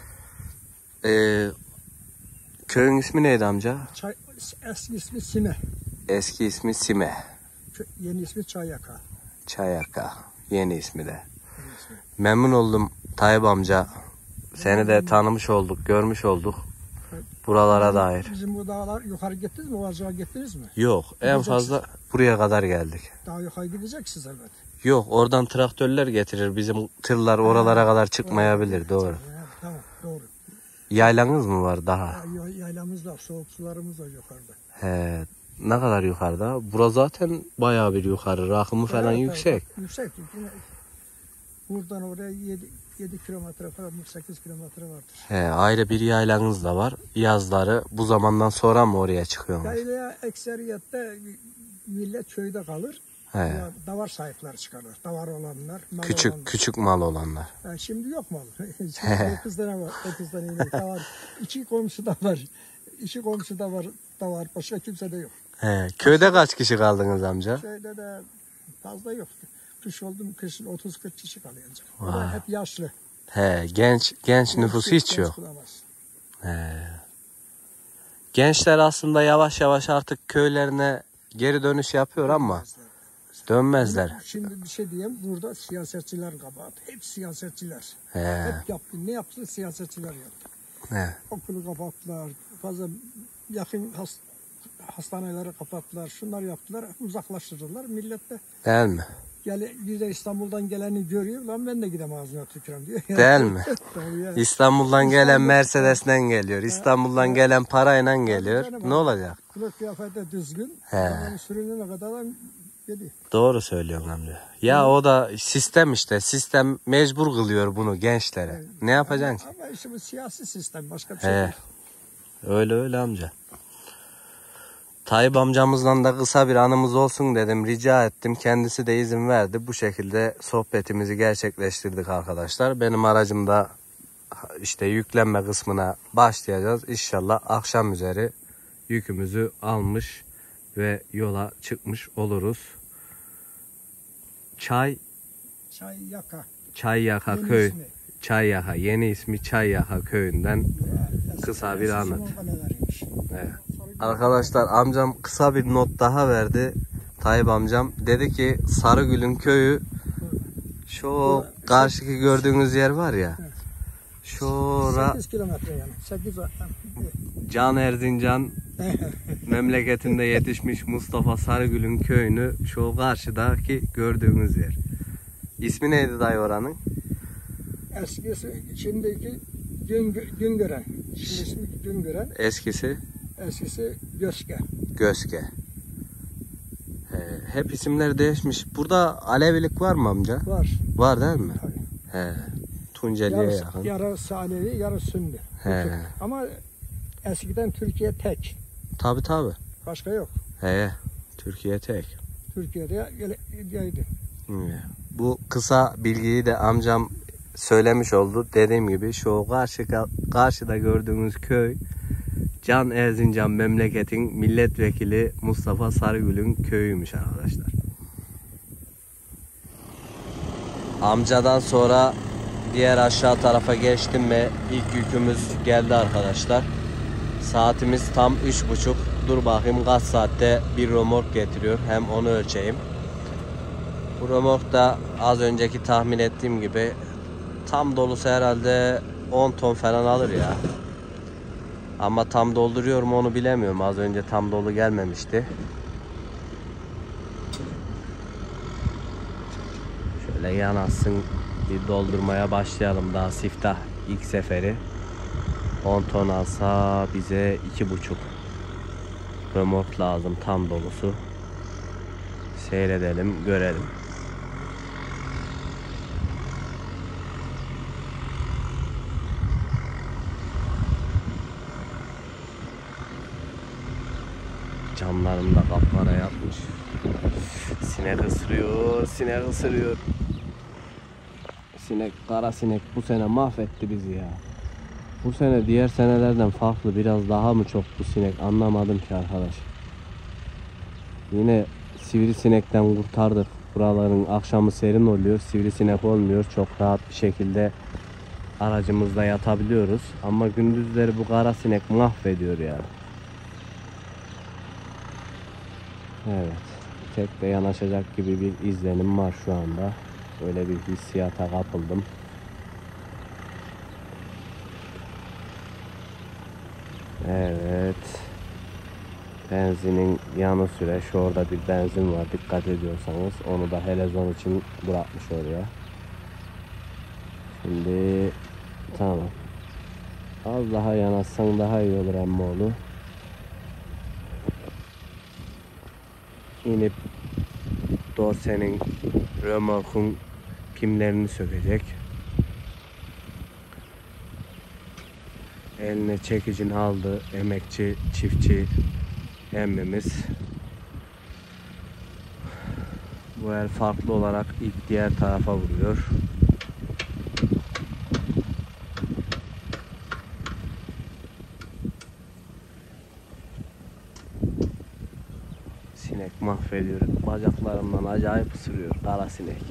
Köyün ismi neydi amca? Eski ismi Sime. Eski ismi Sime. Yeni ismi Çayyaka. Çayyaka. Yeni ismi de. Memnun oldum Tayyip amca. Seni de tanımış olduk, görmüş olduk. Buralara dair. Bizim bu dağlar yukarı gittiniz mi? Ovacığa gittiniz mi? Yok, en fazla buraya kadar geldik. Daha yukarı gideceksiniz elbet. Yok, oradan traktörler getirir. Bizim tırlar oralara kadar çıkmayabilir, doğru. Tamam, doğru. Yaylanız mı var daha? Yaylamız da, soğuk sularımız da yukarıda. He, ne kadar yukarıda? Bura zaten bayağı bir yukarı. Rakımı falan yüksek. Yüksek. Buradan oraya 7 kilometre falan, 8 kilometre vardır. He, ayrı bir yaylanız da var. Yazları bu zamandan sonra mı oraya çıkıyorsunuz? Yaylaya ekseriyette millet köyde kalır. He. Davar sahipleri çıkarlar. Davar olanlar, mal Küçük mal olanlar. Yani şimdi yok mal. Şimdi 9 tane var. 9 tane inek de var. 2 komşu da var. 2 komşu da var. Başka kimse de yok. He, köyde kaç kişi kaldınız amca? Köyde de fazla yok. Kış oldu mu kışın 30-40 kişi kalıyor ancak. Hep yaşlı. He, genç nüfusu hiç yok. He. Gençler aslında yavaş yavaş artık köylerine geri dönüş yapıyor ama dönmezler. Şimdi bir şey diyeyim, burada siyasetçiler kabahat. Hep siyasetçiler. He. Hep yaptı. Ne yaptı? Siyasetçiler yaptı. He. Okulu kapattılar. Fazla yakın hastaneleri kapattılar. Şunlar yaptılar. Uzaklaştırdılar. Millet de Değil mi? bir de İstanbul'dan geleni görüyor. Lan ben de gidem ağzına tükürüm diyor. Değil mi? İstanbul'dan gelen Mercedes'ten geliyor. İstanbul'dan gelen parayla geliyor. Ne olacak? Kılık kıyafeti düzgün. Sürünene kadar geliyor. Doğru söylüyorsun amca. Ya o da sistem işte. Sistem mecbur kılıyor bunu gençlere. Ne yapacaksın? Ama işte bu siyasi sistem. Başka bir şey değil. Öyle amca. Tayyip amcamızla da kısa bir anımız olsun dedim. Rica ettim. Kendisi de izin verdi. Bu şekilde sohbetimizi gerçekleştirdik arkadaşlar. Benim aracımda işte yüklenme kısmına başlayacağız. İnşallah akşam üzeri yükümüzü almış ve yola çıkmış oluruz. Çayyaka köy. Çayyaka, yeni ismi Çayyaka köyünden kısa bir anlat. Evet. Arkadaşlar amcam kısa bir not daha verdi. Tayyip amcam dedi ki Sarıgül'ün köyü şu karşıki gördüğünüz yer var ya. Şura 8 kilometre yani. 8 Can Erzincan memleketinde yetişmiş Mustafa Sarıgül'ün köyünü şu karşıdaki gördüğünüz yer. İsmi neydi dayı oranın? Eskisi şimdiki Güngören. Şimdi ismi Güngören. Eskisi Göske. Göske. Hep isimler değişmiş. Burada Alevilik var mı amca? Var. Var değil mi? Tabii. He. Tunceli'ye yakın. Yarısı Alevi, yarısı Sünni. He. Ama eskiden Türkiye tek. Tabii. Başka yok. He. Türkiye tek. Türkiye'de geldi. Bu kısa bilgiyi de amcam söylemiş oldu. Dediğim gibi şu karşıda gördüğünüz köy Can Erzincan memleketin milletvekili Mustafa Sarıgül'ün köyüymüş arkadaşlar. Amcadan sonra diğer aşağı tarafa geçtim ve ilk yükümüz geldi arkadaşlar. Saatimiz tam 3:30. Dur bakayım kaç saatte bir römork getiriyor. Hem onu ölçeyim. Bu römork da az önceki tahmin ettiğim gibi tam dolusu herhalde 10 ton falan alır ya. Ama tam dolduruyor mu onu bilemiyorum. Az önce tam dolu gelmemişti. Şöyle yanaşsın bir doldurmaya başlayalım. Daha siftah ilk seferi. 10 ton alsa bize 2,5 römork lazım tam dolusu. Seyredelim, görelim. Camlarını da kapkara yapmış. Sinek ısırıyor. Kara sinek bu sene mahvetti bizi ya. Bu sene diğer senelerden farklı, biraz daha mı çok bu sinek anlamadım ki arkadaş. Yine sivrisinekten kurtardık. Buraların akşamı serin oluyor, sivrisinek olmuyor. Çok rahat bir şekilde aracımızda yatabiliyoruz. Ama gündüzleri bu kara sinek mahvediyor ya. Evet, tek de yanaşacak gibi bir izlenim var şu anda. Öyle bir hissiyata kapıldım. Evet. Benzinin yanı süre. Şu orada bir benzin var. Dikkat ediyorsanız. Onu da helezon için bırakmış oraya. Şimdi tamam. Az daha yanaşsan daha iyi olur emmoğlu. İnip dorsenin, römorkun pimlerini sökecek. Eline çekicini aldı emekçi, çiftçi emmimiz. Bu el farklı olarak ilk diğer tarafa vuruyor. Sinek mahvediyor. Bacaklarımdan acayip ısırıyor kara sinek.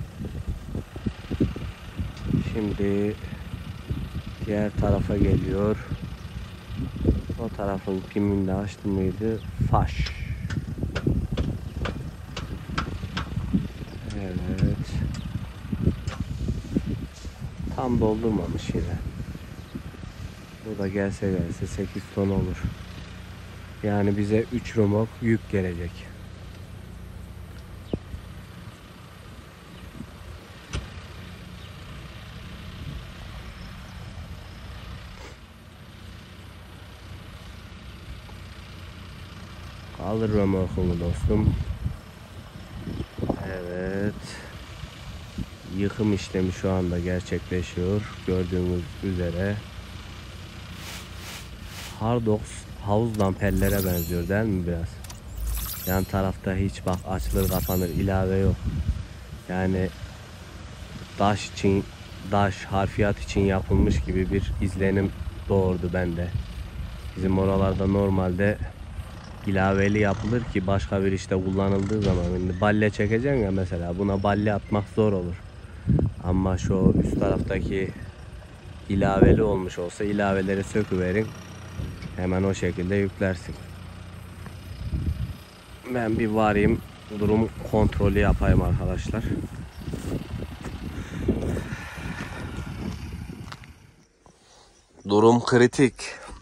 Şimdi diğer tarafa geliyor. O tarafın pimini de açtı mıydı? Faş. Evet. Tam doldurmamış yine. Bu da gelse 8 ton olur. Yani bize 3 römork yük gelecek. Alır römorkumu dostum. Evet. Yıkım işlemi şu anda gerçekleşiyor. Gördüğünüz üzere. Hardox havuz dampellere benziyor değil mi biraz? Yan tarafta hiç bak açılır kapanır ilave yok. Yani daş harfiyat için yapılmış gibi bir izlenim doğurdu bende. Bizim oralarda normalde ilaveli yapılır ki başka bir işte kullanıldığı zaman. Şimdi balle çekeceksin ya mesela, buna balle atmak zor olur. Ama şu üst taraftaki ilaveli olmuş olsa ilaveleri söküverin, hemen o şekilde yüklersin. Ben bir varayım, durum kontrolü yapayım arkadaşlar. Durum kritik.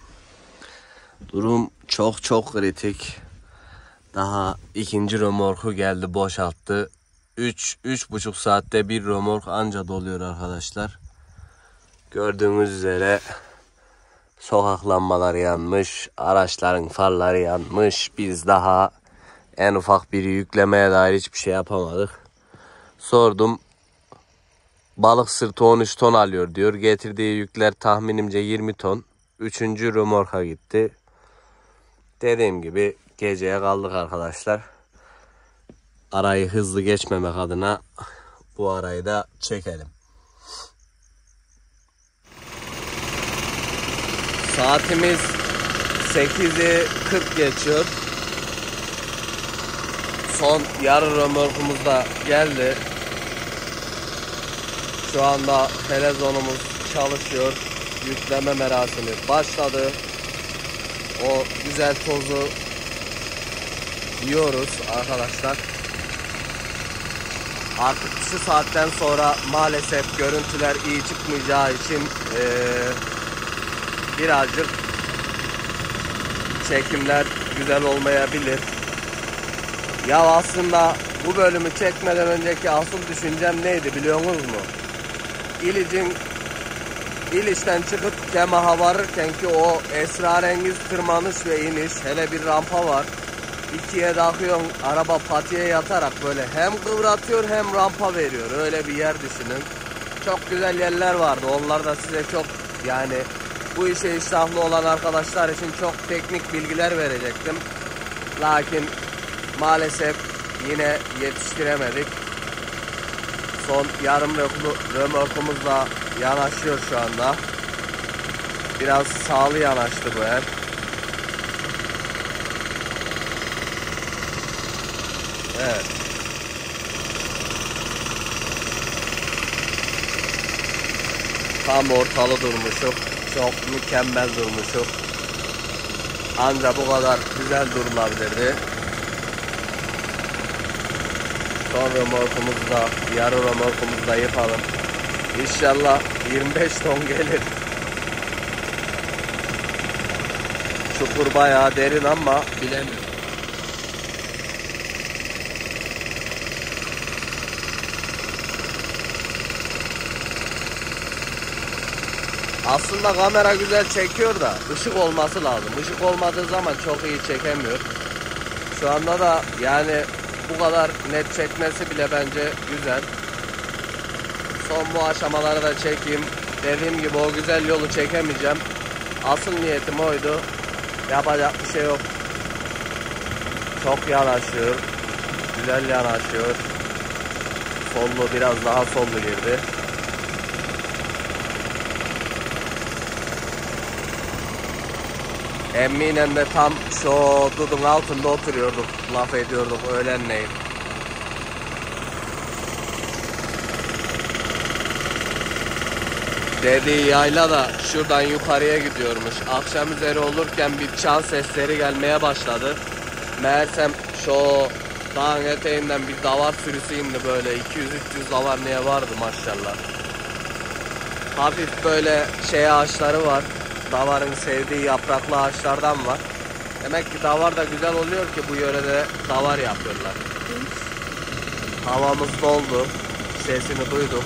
Durum çok kritik. Daha ikinci römorku geldi, boşalttı. 3,5 saatte bir römork anca doluyor arkadaşlar. Gördüğünüz üzere sokak lambaları yanmış, araçların farları yanmış. Biz daha en ufak bir yüklemeye dair hiçbir şey yapamadık. Sordum. Balık sırtı 13 ton alıyor diyor. Getirdiği yükler tahminimce 20 ton. 3. römorka gitti. Dediğim gibi geceye kaldık arkadaşlar. Arayı hızlı geçmemek adına bu arayı da çekelim. Saatimiz 8'i 40 geçiyor. Son yarı römorkumuz da geldi. Şu anda televizyonumuz çalışıyor. Yükleme merasimi başladı. O güzel tozu yiyoruz arkadaşlar. Artık şu saatten sonra maalesef görüntüler iyi çıkmayacağı için birazcık çekimler güzel olmayabilir. Ya aslında bu bölümü çekmeden önceki asıl düşüncem neydi biliyor musunuz mu? İliç'ten çıkıp Kemah'a varırken ki o esrarengiz tırmanış ve iniş, hele bir rampa var. İkiye takıyorsun, araba patiye yatarak böyle hem kıvratıyor hem rampa veriyor. Öyle bir yer düşünün. Çok güzel yerler vardı. Onlar da size çok, yani bu işe iştahlı olan arkadaşlar için çok teknik bilgiler verecektim. Lakin maalesef yine yetiştiremedik. Son yarım römorkumuz da yanaşıyor şu anda. Biraz sağlı yanaştı bu el. Evet. Tam ortalı durmuşuk. Çok mükemmel durmuşuk. Ancak bu kadar güzel durulabilirdi. Son römorkumuzu da, yarı römorkumuzu da yapalım. İnşallah 25 ton gelir. Çukur bayağı derin ama bilemiyorum. Aslında kamera güzel çekiyor da ışık olması lazım. Işık olmadığı zaman çok iyi çekemiyor. Şu anda da yani bu kadar net çekmesi bile bence güzel. Son bu aşamaları da çekeyim. Dediğim gibi o güzel yolu çekemeyeceğim. Asıl niyetim oydu. Yapacak bir şey yok. Çok yanaşıyor. Güzel yanaşıyor. Sollu, biraz daha sollu girdi. Emminen de tam şu dudun altında oturuyorduk. Laf ediyorduk öğlenleyin. Dediği yayla da şuradan yukarıya gidiyormuş. Akşam üzeri olurken bir çan sesleri gelmeye başladı. Meğersem şu dağın eteğinden bir davar sürüsü indi böyle. 200-300 davar neye vardı maşallah. Hafif böyle ağaçları var. Davarın sevdiği yapraklı ağaçlardan var. Demek ki davar da güzel oluyor ki bu yörede davar yapıyorlar. Havamız doldu. Sesini duyduk.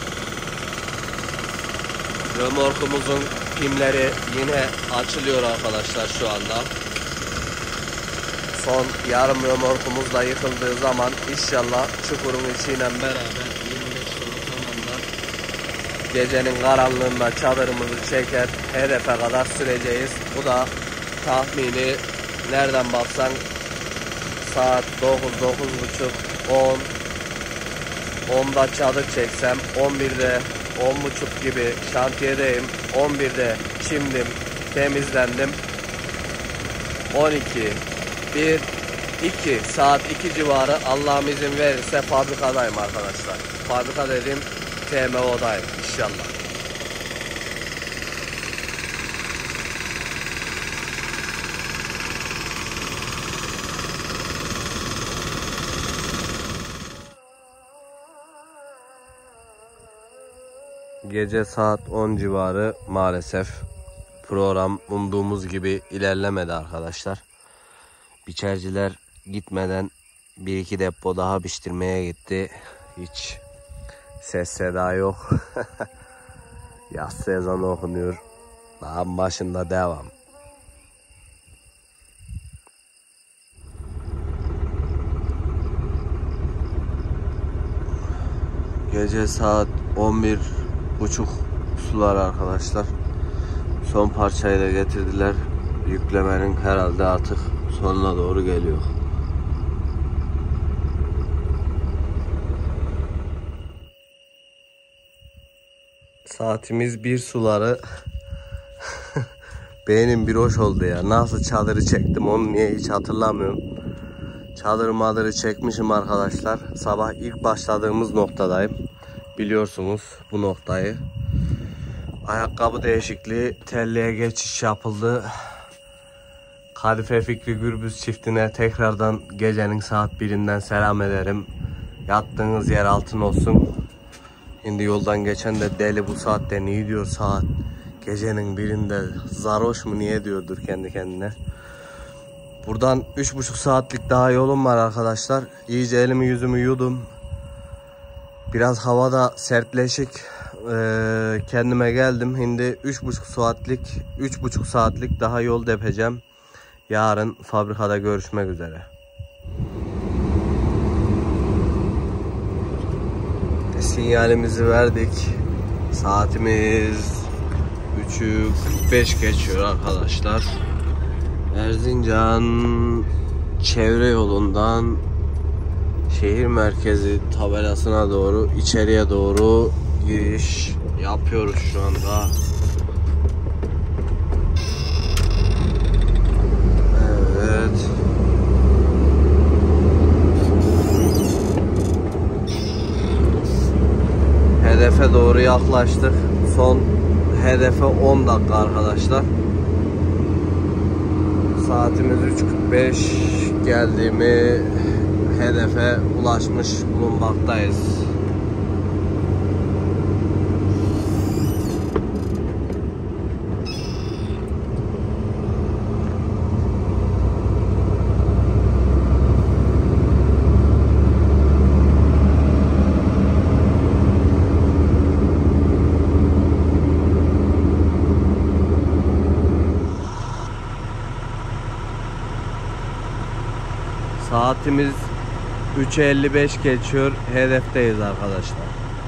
Römorkumuzun pimleri yine açılıyor arkadaşlar şu anda. Son yarım römorkumuz da yıkıldığı zaman inşallah çukurun içiyle beraber 25 tonu tamamlar. Gecenin karanlığında çadırımızı çeker hedefe kadar süreceğiz. Bu da tahmini nereden baksan saat 9-9.30 10'da çadır çeksem 11'de 10.30 gibi şantiyedeyim. 11'de çimdim, temizlendim. 12, 1, 2 saat 2 civarı Allah'ım izin verirse fabrikadayım arkadaşlar. Fabrika dediğim TMO'dayım inşallah. Gece saat 10 civarı maalesef program umduğumuz gibi ilerlemedi arkadaşlar. Biçerciler gitmeden bir iki depo daha biçtirmeye gitti. Hiç ses seda yok. Yaz sezonu okunuyor. Daha başında devam. Gece saat 11.30 sular arkadaşlar. Son parçayı da getirdiler. Yüklemenin herhalde artık sonuna doğru geliyor. Saatimiz 1 suları. Beynim bir hoş oldu ya. Nasıl çadırı çektim onu niye hiç hatırlamıyorum. Çadır madırı çekmişim arkadaşlar. Sabah ilk başladığımız noktadayım. Biliyorsunuz bu noktayı. Ayakkabı değişikliği, telliye geçiş yapıldı. Kadife Fikri Gürbüz çiftine tekrardan gecenin saat 1'inden selam ederim. Yattığınız yer altın olsun. Şimdi yoldan geçen de deli bu saatte niye diyor saat gecenin 1'inde zaroş mu niye diyordur kendi kendine. Buradan 3,5 saatlik daha yolum var arkadaşlar. İyice elimi yüzümü yudum. Biraz havada sertleşik. Kendime geldim. Şimdi 3,5 saatlik daha yol depeceğim. Yarın fabrikada görüşmek üzere. Sinyalimizi verdik. Saatimiz 3'ü 45 geçiyor arkadaşlar. Erzincan çevre yolundan şehir merkezi tabelasına doğru, içeriye doğru giriş yapıyoruz şu anda. Evet. Hedefe doğru yaklaştık. Son hedefe 10 dakika arkadaşlar. Saatimiz 3.45, geldiğimi hedefe ulaşmış bulunmaktayız. Saatimiz 3.55 geçiyor. Hedefteyiz arkadaşlar.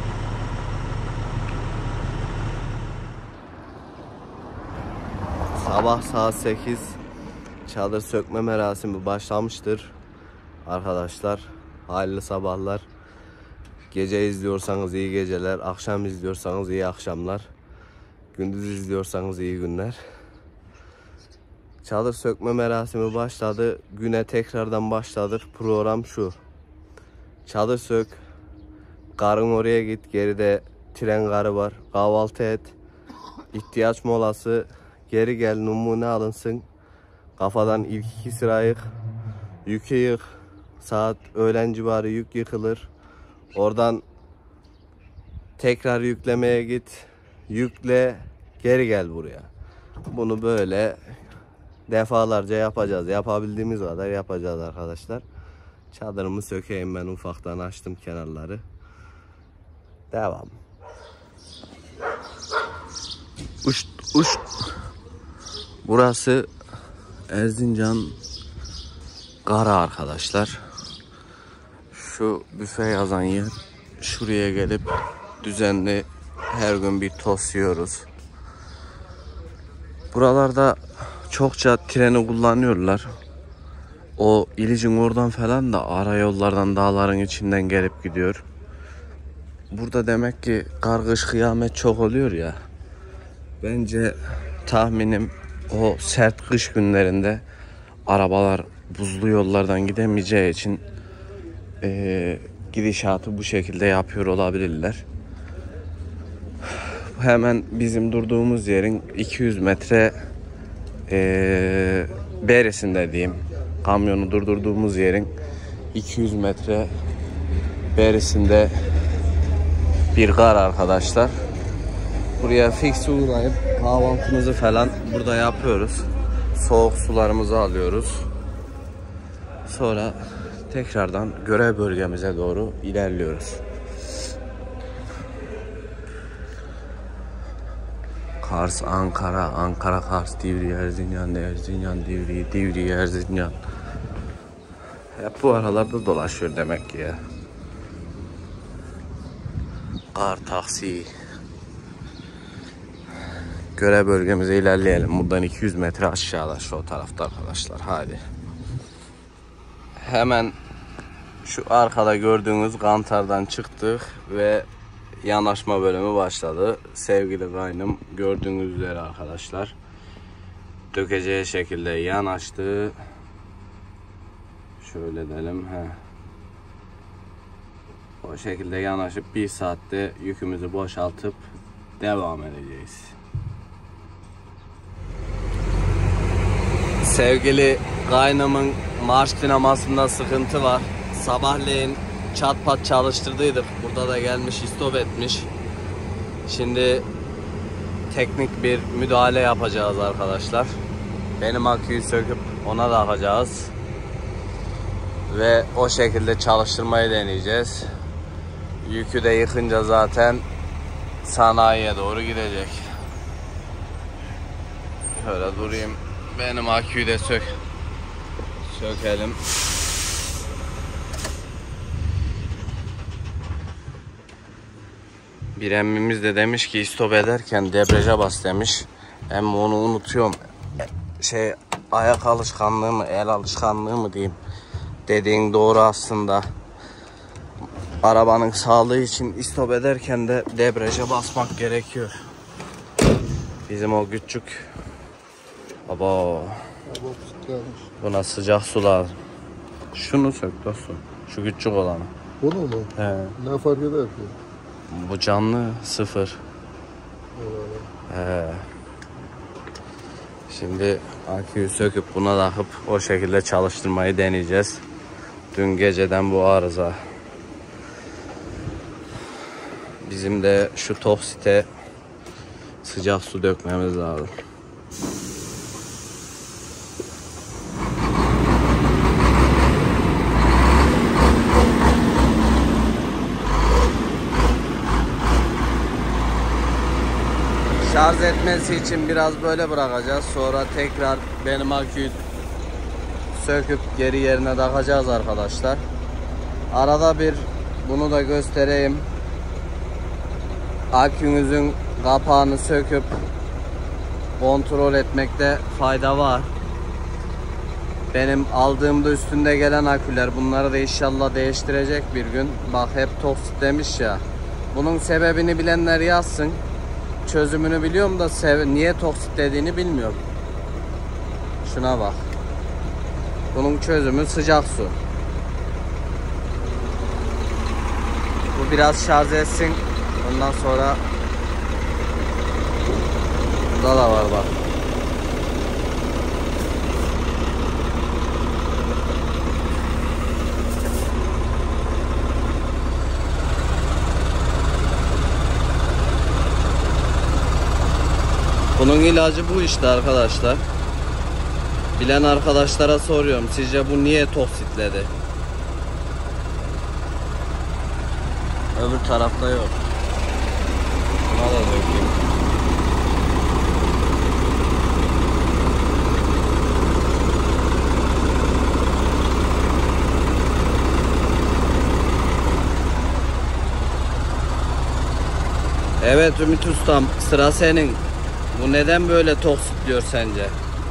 Sabah saat 8. Çadır sökme merasimi başlamıştır. Arkadaşlar hayırlı sabahlar. Gece izliyorsanız iyi geceler. Akşam izliyorsanız iyi akşamlar. Gündüz izliyorsanız iyi günler. Çadır sökme merasimi başladı. Güne tekrardan başladık. Program şu. Çadır sök. Karın oraya git. Geride tren garı var. Kahvaltı et. İhtiyaç molası. Geri gel, numune alınsın. Kafadan ilk 2 sıra yık. Yükü yık. Saat öğlen civarı yük yıkılır. Oradan tekrar yüklemeye git. Yükle. Geri gel buraya. Bunu böyle defalarca yapacağız. Yapabildiğimiz kadar yapacağız arkadaşlar. Çadırımı sökeyim ben, ufaktan açtım kenarları. Devam. Uş. Burası Erzincan Gara arkadaşlar. Şu büfe yazan yer. Şuraya gelip düzenli her gün bir tost yiyoruz. Buralarda çokça treni kullanıyorlar. O İlic'in oradan falan da ara yollardan, dağların içinden gelip gidiyor. Burada demek ki kargış kıyamet çok oluyor ya. Bence tahminim o sert kış günlerinde arabalar buzlu yollardan gidemeyeceği için gidişatı bu şekilde yapıyor olabilirler. Hemen bizim durduğumuz yerin 200 metre berisinde diyeyim. Kamyonu durdurduğumuz yerin 200 metre berisinde bir gar arkadaşlar. Buraya fix uygulayıp kahvaltımızı falan burada yapıyoruz. Soğuk sularımızı alıyoruz. Sonra tekrardan görev bölgemize doğru ilerliyoruz. Kars, Ankara, Ankara, Kars, Divriği, Erzincan, Erzincan, Divriği, Divriği, Erzincan. Hep bu aralarda dolaşıyor demek ki ya. Kar taksi. Görev bölgemize ilerleyelim. Buradan 200 metre aşağıda şu tarafta arkadaşlar. Hadi. Hemen şu arkada gördüğünüz kantardan çıktık ve yanaşma bölümü başladı. Sevgili kaynım gördüğünüz üzere arkadaşlar dökeceği şekilde yanaştı. Şöyle dedim. O şekilde yanaşıp 1 saatte yükümüzü boşaltıp devam edeceğiz. Sevgili kaynımın marş dinamasında sıkıntı var. Sabahleyin çat pat çalıştırdıydık. Burada da gelmiş istop etmiş. Şimdi teknik bir müdahale yapacağız arkadaşlar. Benim aküyü söküp ona takacağız. Ve o şekilde çalıştırmayı deneyeceğiz. Yükü de yıkınca zaten sanayiye doğru gidecek. Şöyle durayım. Benim aküyü de sökelim. Bir emmimiz de demiş ki istop ederken debriyaja bas demiş. Ama onu unutuyorum. Ayak alışkanlığı mı, el alışkanlığı mı diyeyim. Dediğin doğru aslında. Arabanın sağlığı için istop ederken de debriyaja basmak gerekiyor. Bizim o küçük baba. Buna sıcak su lazım. Şunu sök dostum. Şu küçük olanı. Bunu mu? He. Ne fark eder ki? Bu canlı 0. Şimdi aküyü söküp buna takıp o şekilde çalıştırmayı deneyeceğiz. Dün geceden bu arıza. Bizim de şu toksite sıcak su dökmemiz lazım. Şarj etmesi için biraz böyle bırakacağız. Sonra tekrar benim aküyü söküp geri yerine takacağız arkadaşlar. Arada bir bunu da göstereyim. Akünüzün kapağını söküp kontrol etmekte fayda var. Benim aldığımda üstünde gelen aküler, bunları da inşallah değiştirecek bir gün. Bak hep toksit demiş ya. Bunun sebebini bilenler yazsın. Çözümünü biliyorum da niye toksit dediğini bilmiyorum. Şuna bak. Bunun çözümü sıcak su. Bu biraz şarj etsin. Ondan sonra burada da var bak. Bunun ilacı bu işte arkadaşlar. Bilen arkadaşlara soruyorum. Sizce bu niye toksitledi? Öbür tarafta yok. Buna da dökeyim. Evet Ümit Ustam, sıra senin. Bu neden böyle toksitliyor sence?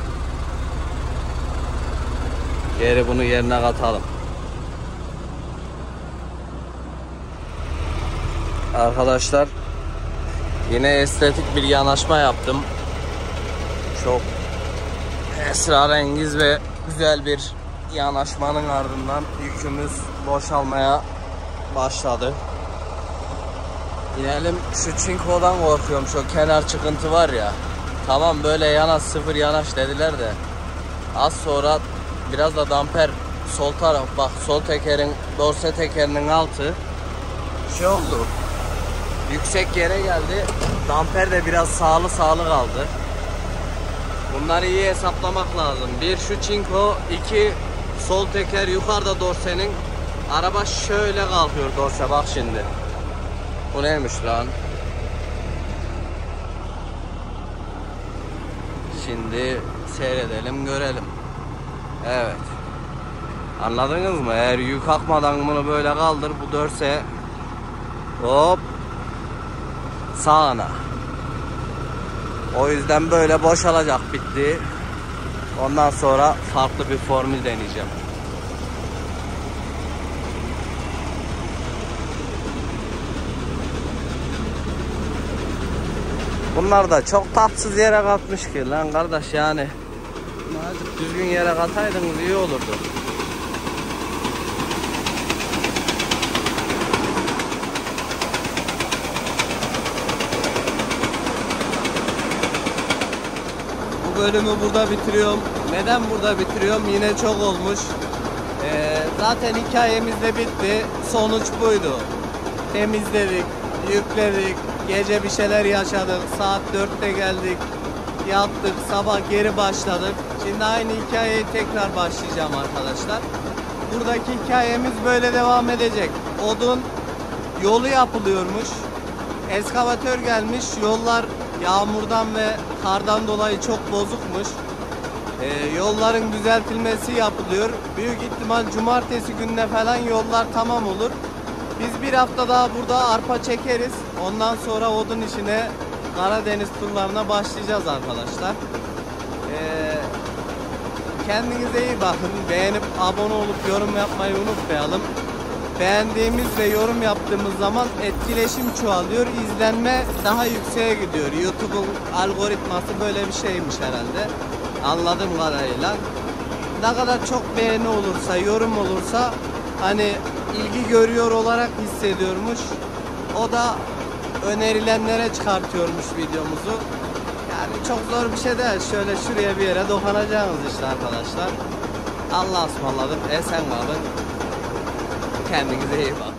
Geri bunu yerine katalım. Arkadaşlar yine estetik bir yanaşma yaptım. Çok esrarengiz ve güzel bir yanaşmanın ardından yükümüz boşalmaya başladı. İnelim. Şu çinkodan korkuyorum. Şu kenar çıkıntı var ya. Tamam böyle yanaş, 0 yanaş dediler de az sonra biraz da damper sol taraf, bak sol tekerin, dorse tekerinin altı şey oldu. yüksek yere geldi. Damper de biraz sağlı kaldı. Bunları iyi hesaplamak lazım. Bir şu çinko, iki sol teker yukarıda dorsenin. Araba şöyle kalkıyor dorse, bak şimdi. Bu neymiş lan? Şimdi seyredelim, görelim. Evet. Anladınız mı? Eğer yük akmadan bunu böyle kaldır, bu dorse hop sağına. O yüzden böyle boşalacak, bitti. Ondan sonra farklı bir formül deneyeceğim. Bunlar da çok tatsız yere katmış ki lan kardeş, yani azıcık düzgün yere kataydınız iyi olurdu. Bu bölümü burada bitiriyorum. Neden burada bitiriyorum? Yine çok olmuş. Zaten hikayemiz de bitti. Sonuç buydu. Temizledik, yükledik, gece bir şeyler yaşadık. Saat 4'te geldik, yattık, sabah geri başladık. Şimdi aynı hikayeyi tekrar başlayacağım arkadaşlar. Buradaki hikayemiz böyle devam edecek. Odun yolu yapılıyormuş. Eskavatör gelmiş. Yollar yağmurdan ve kardan dolayı çok bozukmuş. Yolların düzeltilmesi yapılıyor. Büyük ihtimal cumartesi gününe falan yollar tamam olur. Biz bir hafta daha burada arpa çekeriz. Ondan sonra odun işine, Karadeniz turlarına başlayacağız arkadaşlar. Kendinize iyi bakın. Beğenip abone olup yorum yapmayı unutmayalım. Beğendiğimiz ve yorum yaptığımız zaman etkileşim çoğalıyor. İzlenme daha yükseğe gidiyor. YouTube'un algoritması böyle bir şeymiş herhalde. Anladığım kadarıyla. Ne kadar çok beğeni olursa, yorum olursa hani ilgi görüyor olarak hissediyormuş. O da önerilenlere çıkartıyormuş videomuzu. Yani çok zor bir şey değil. Şöyle şuraya bir yere dokunacaksınız işte arkadaşlar. Allah'a ısmarladık. Esen kalın. Kendinize iyi bakın.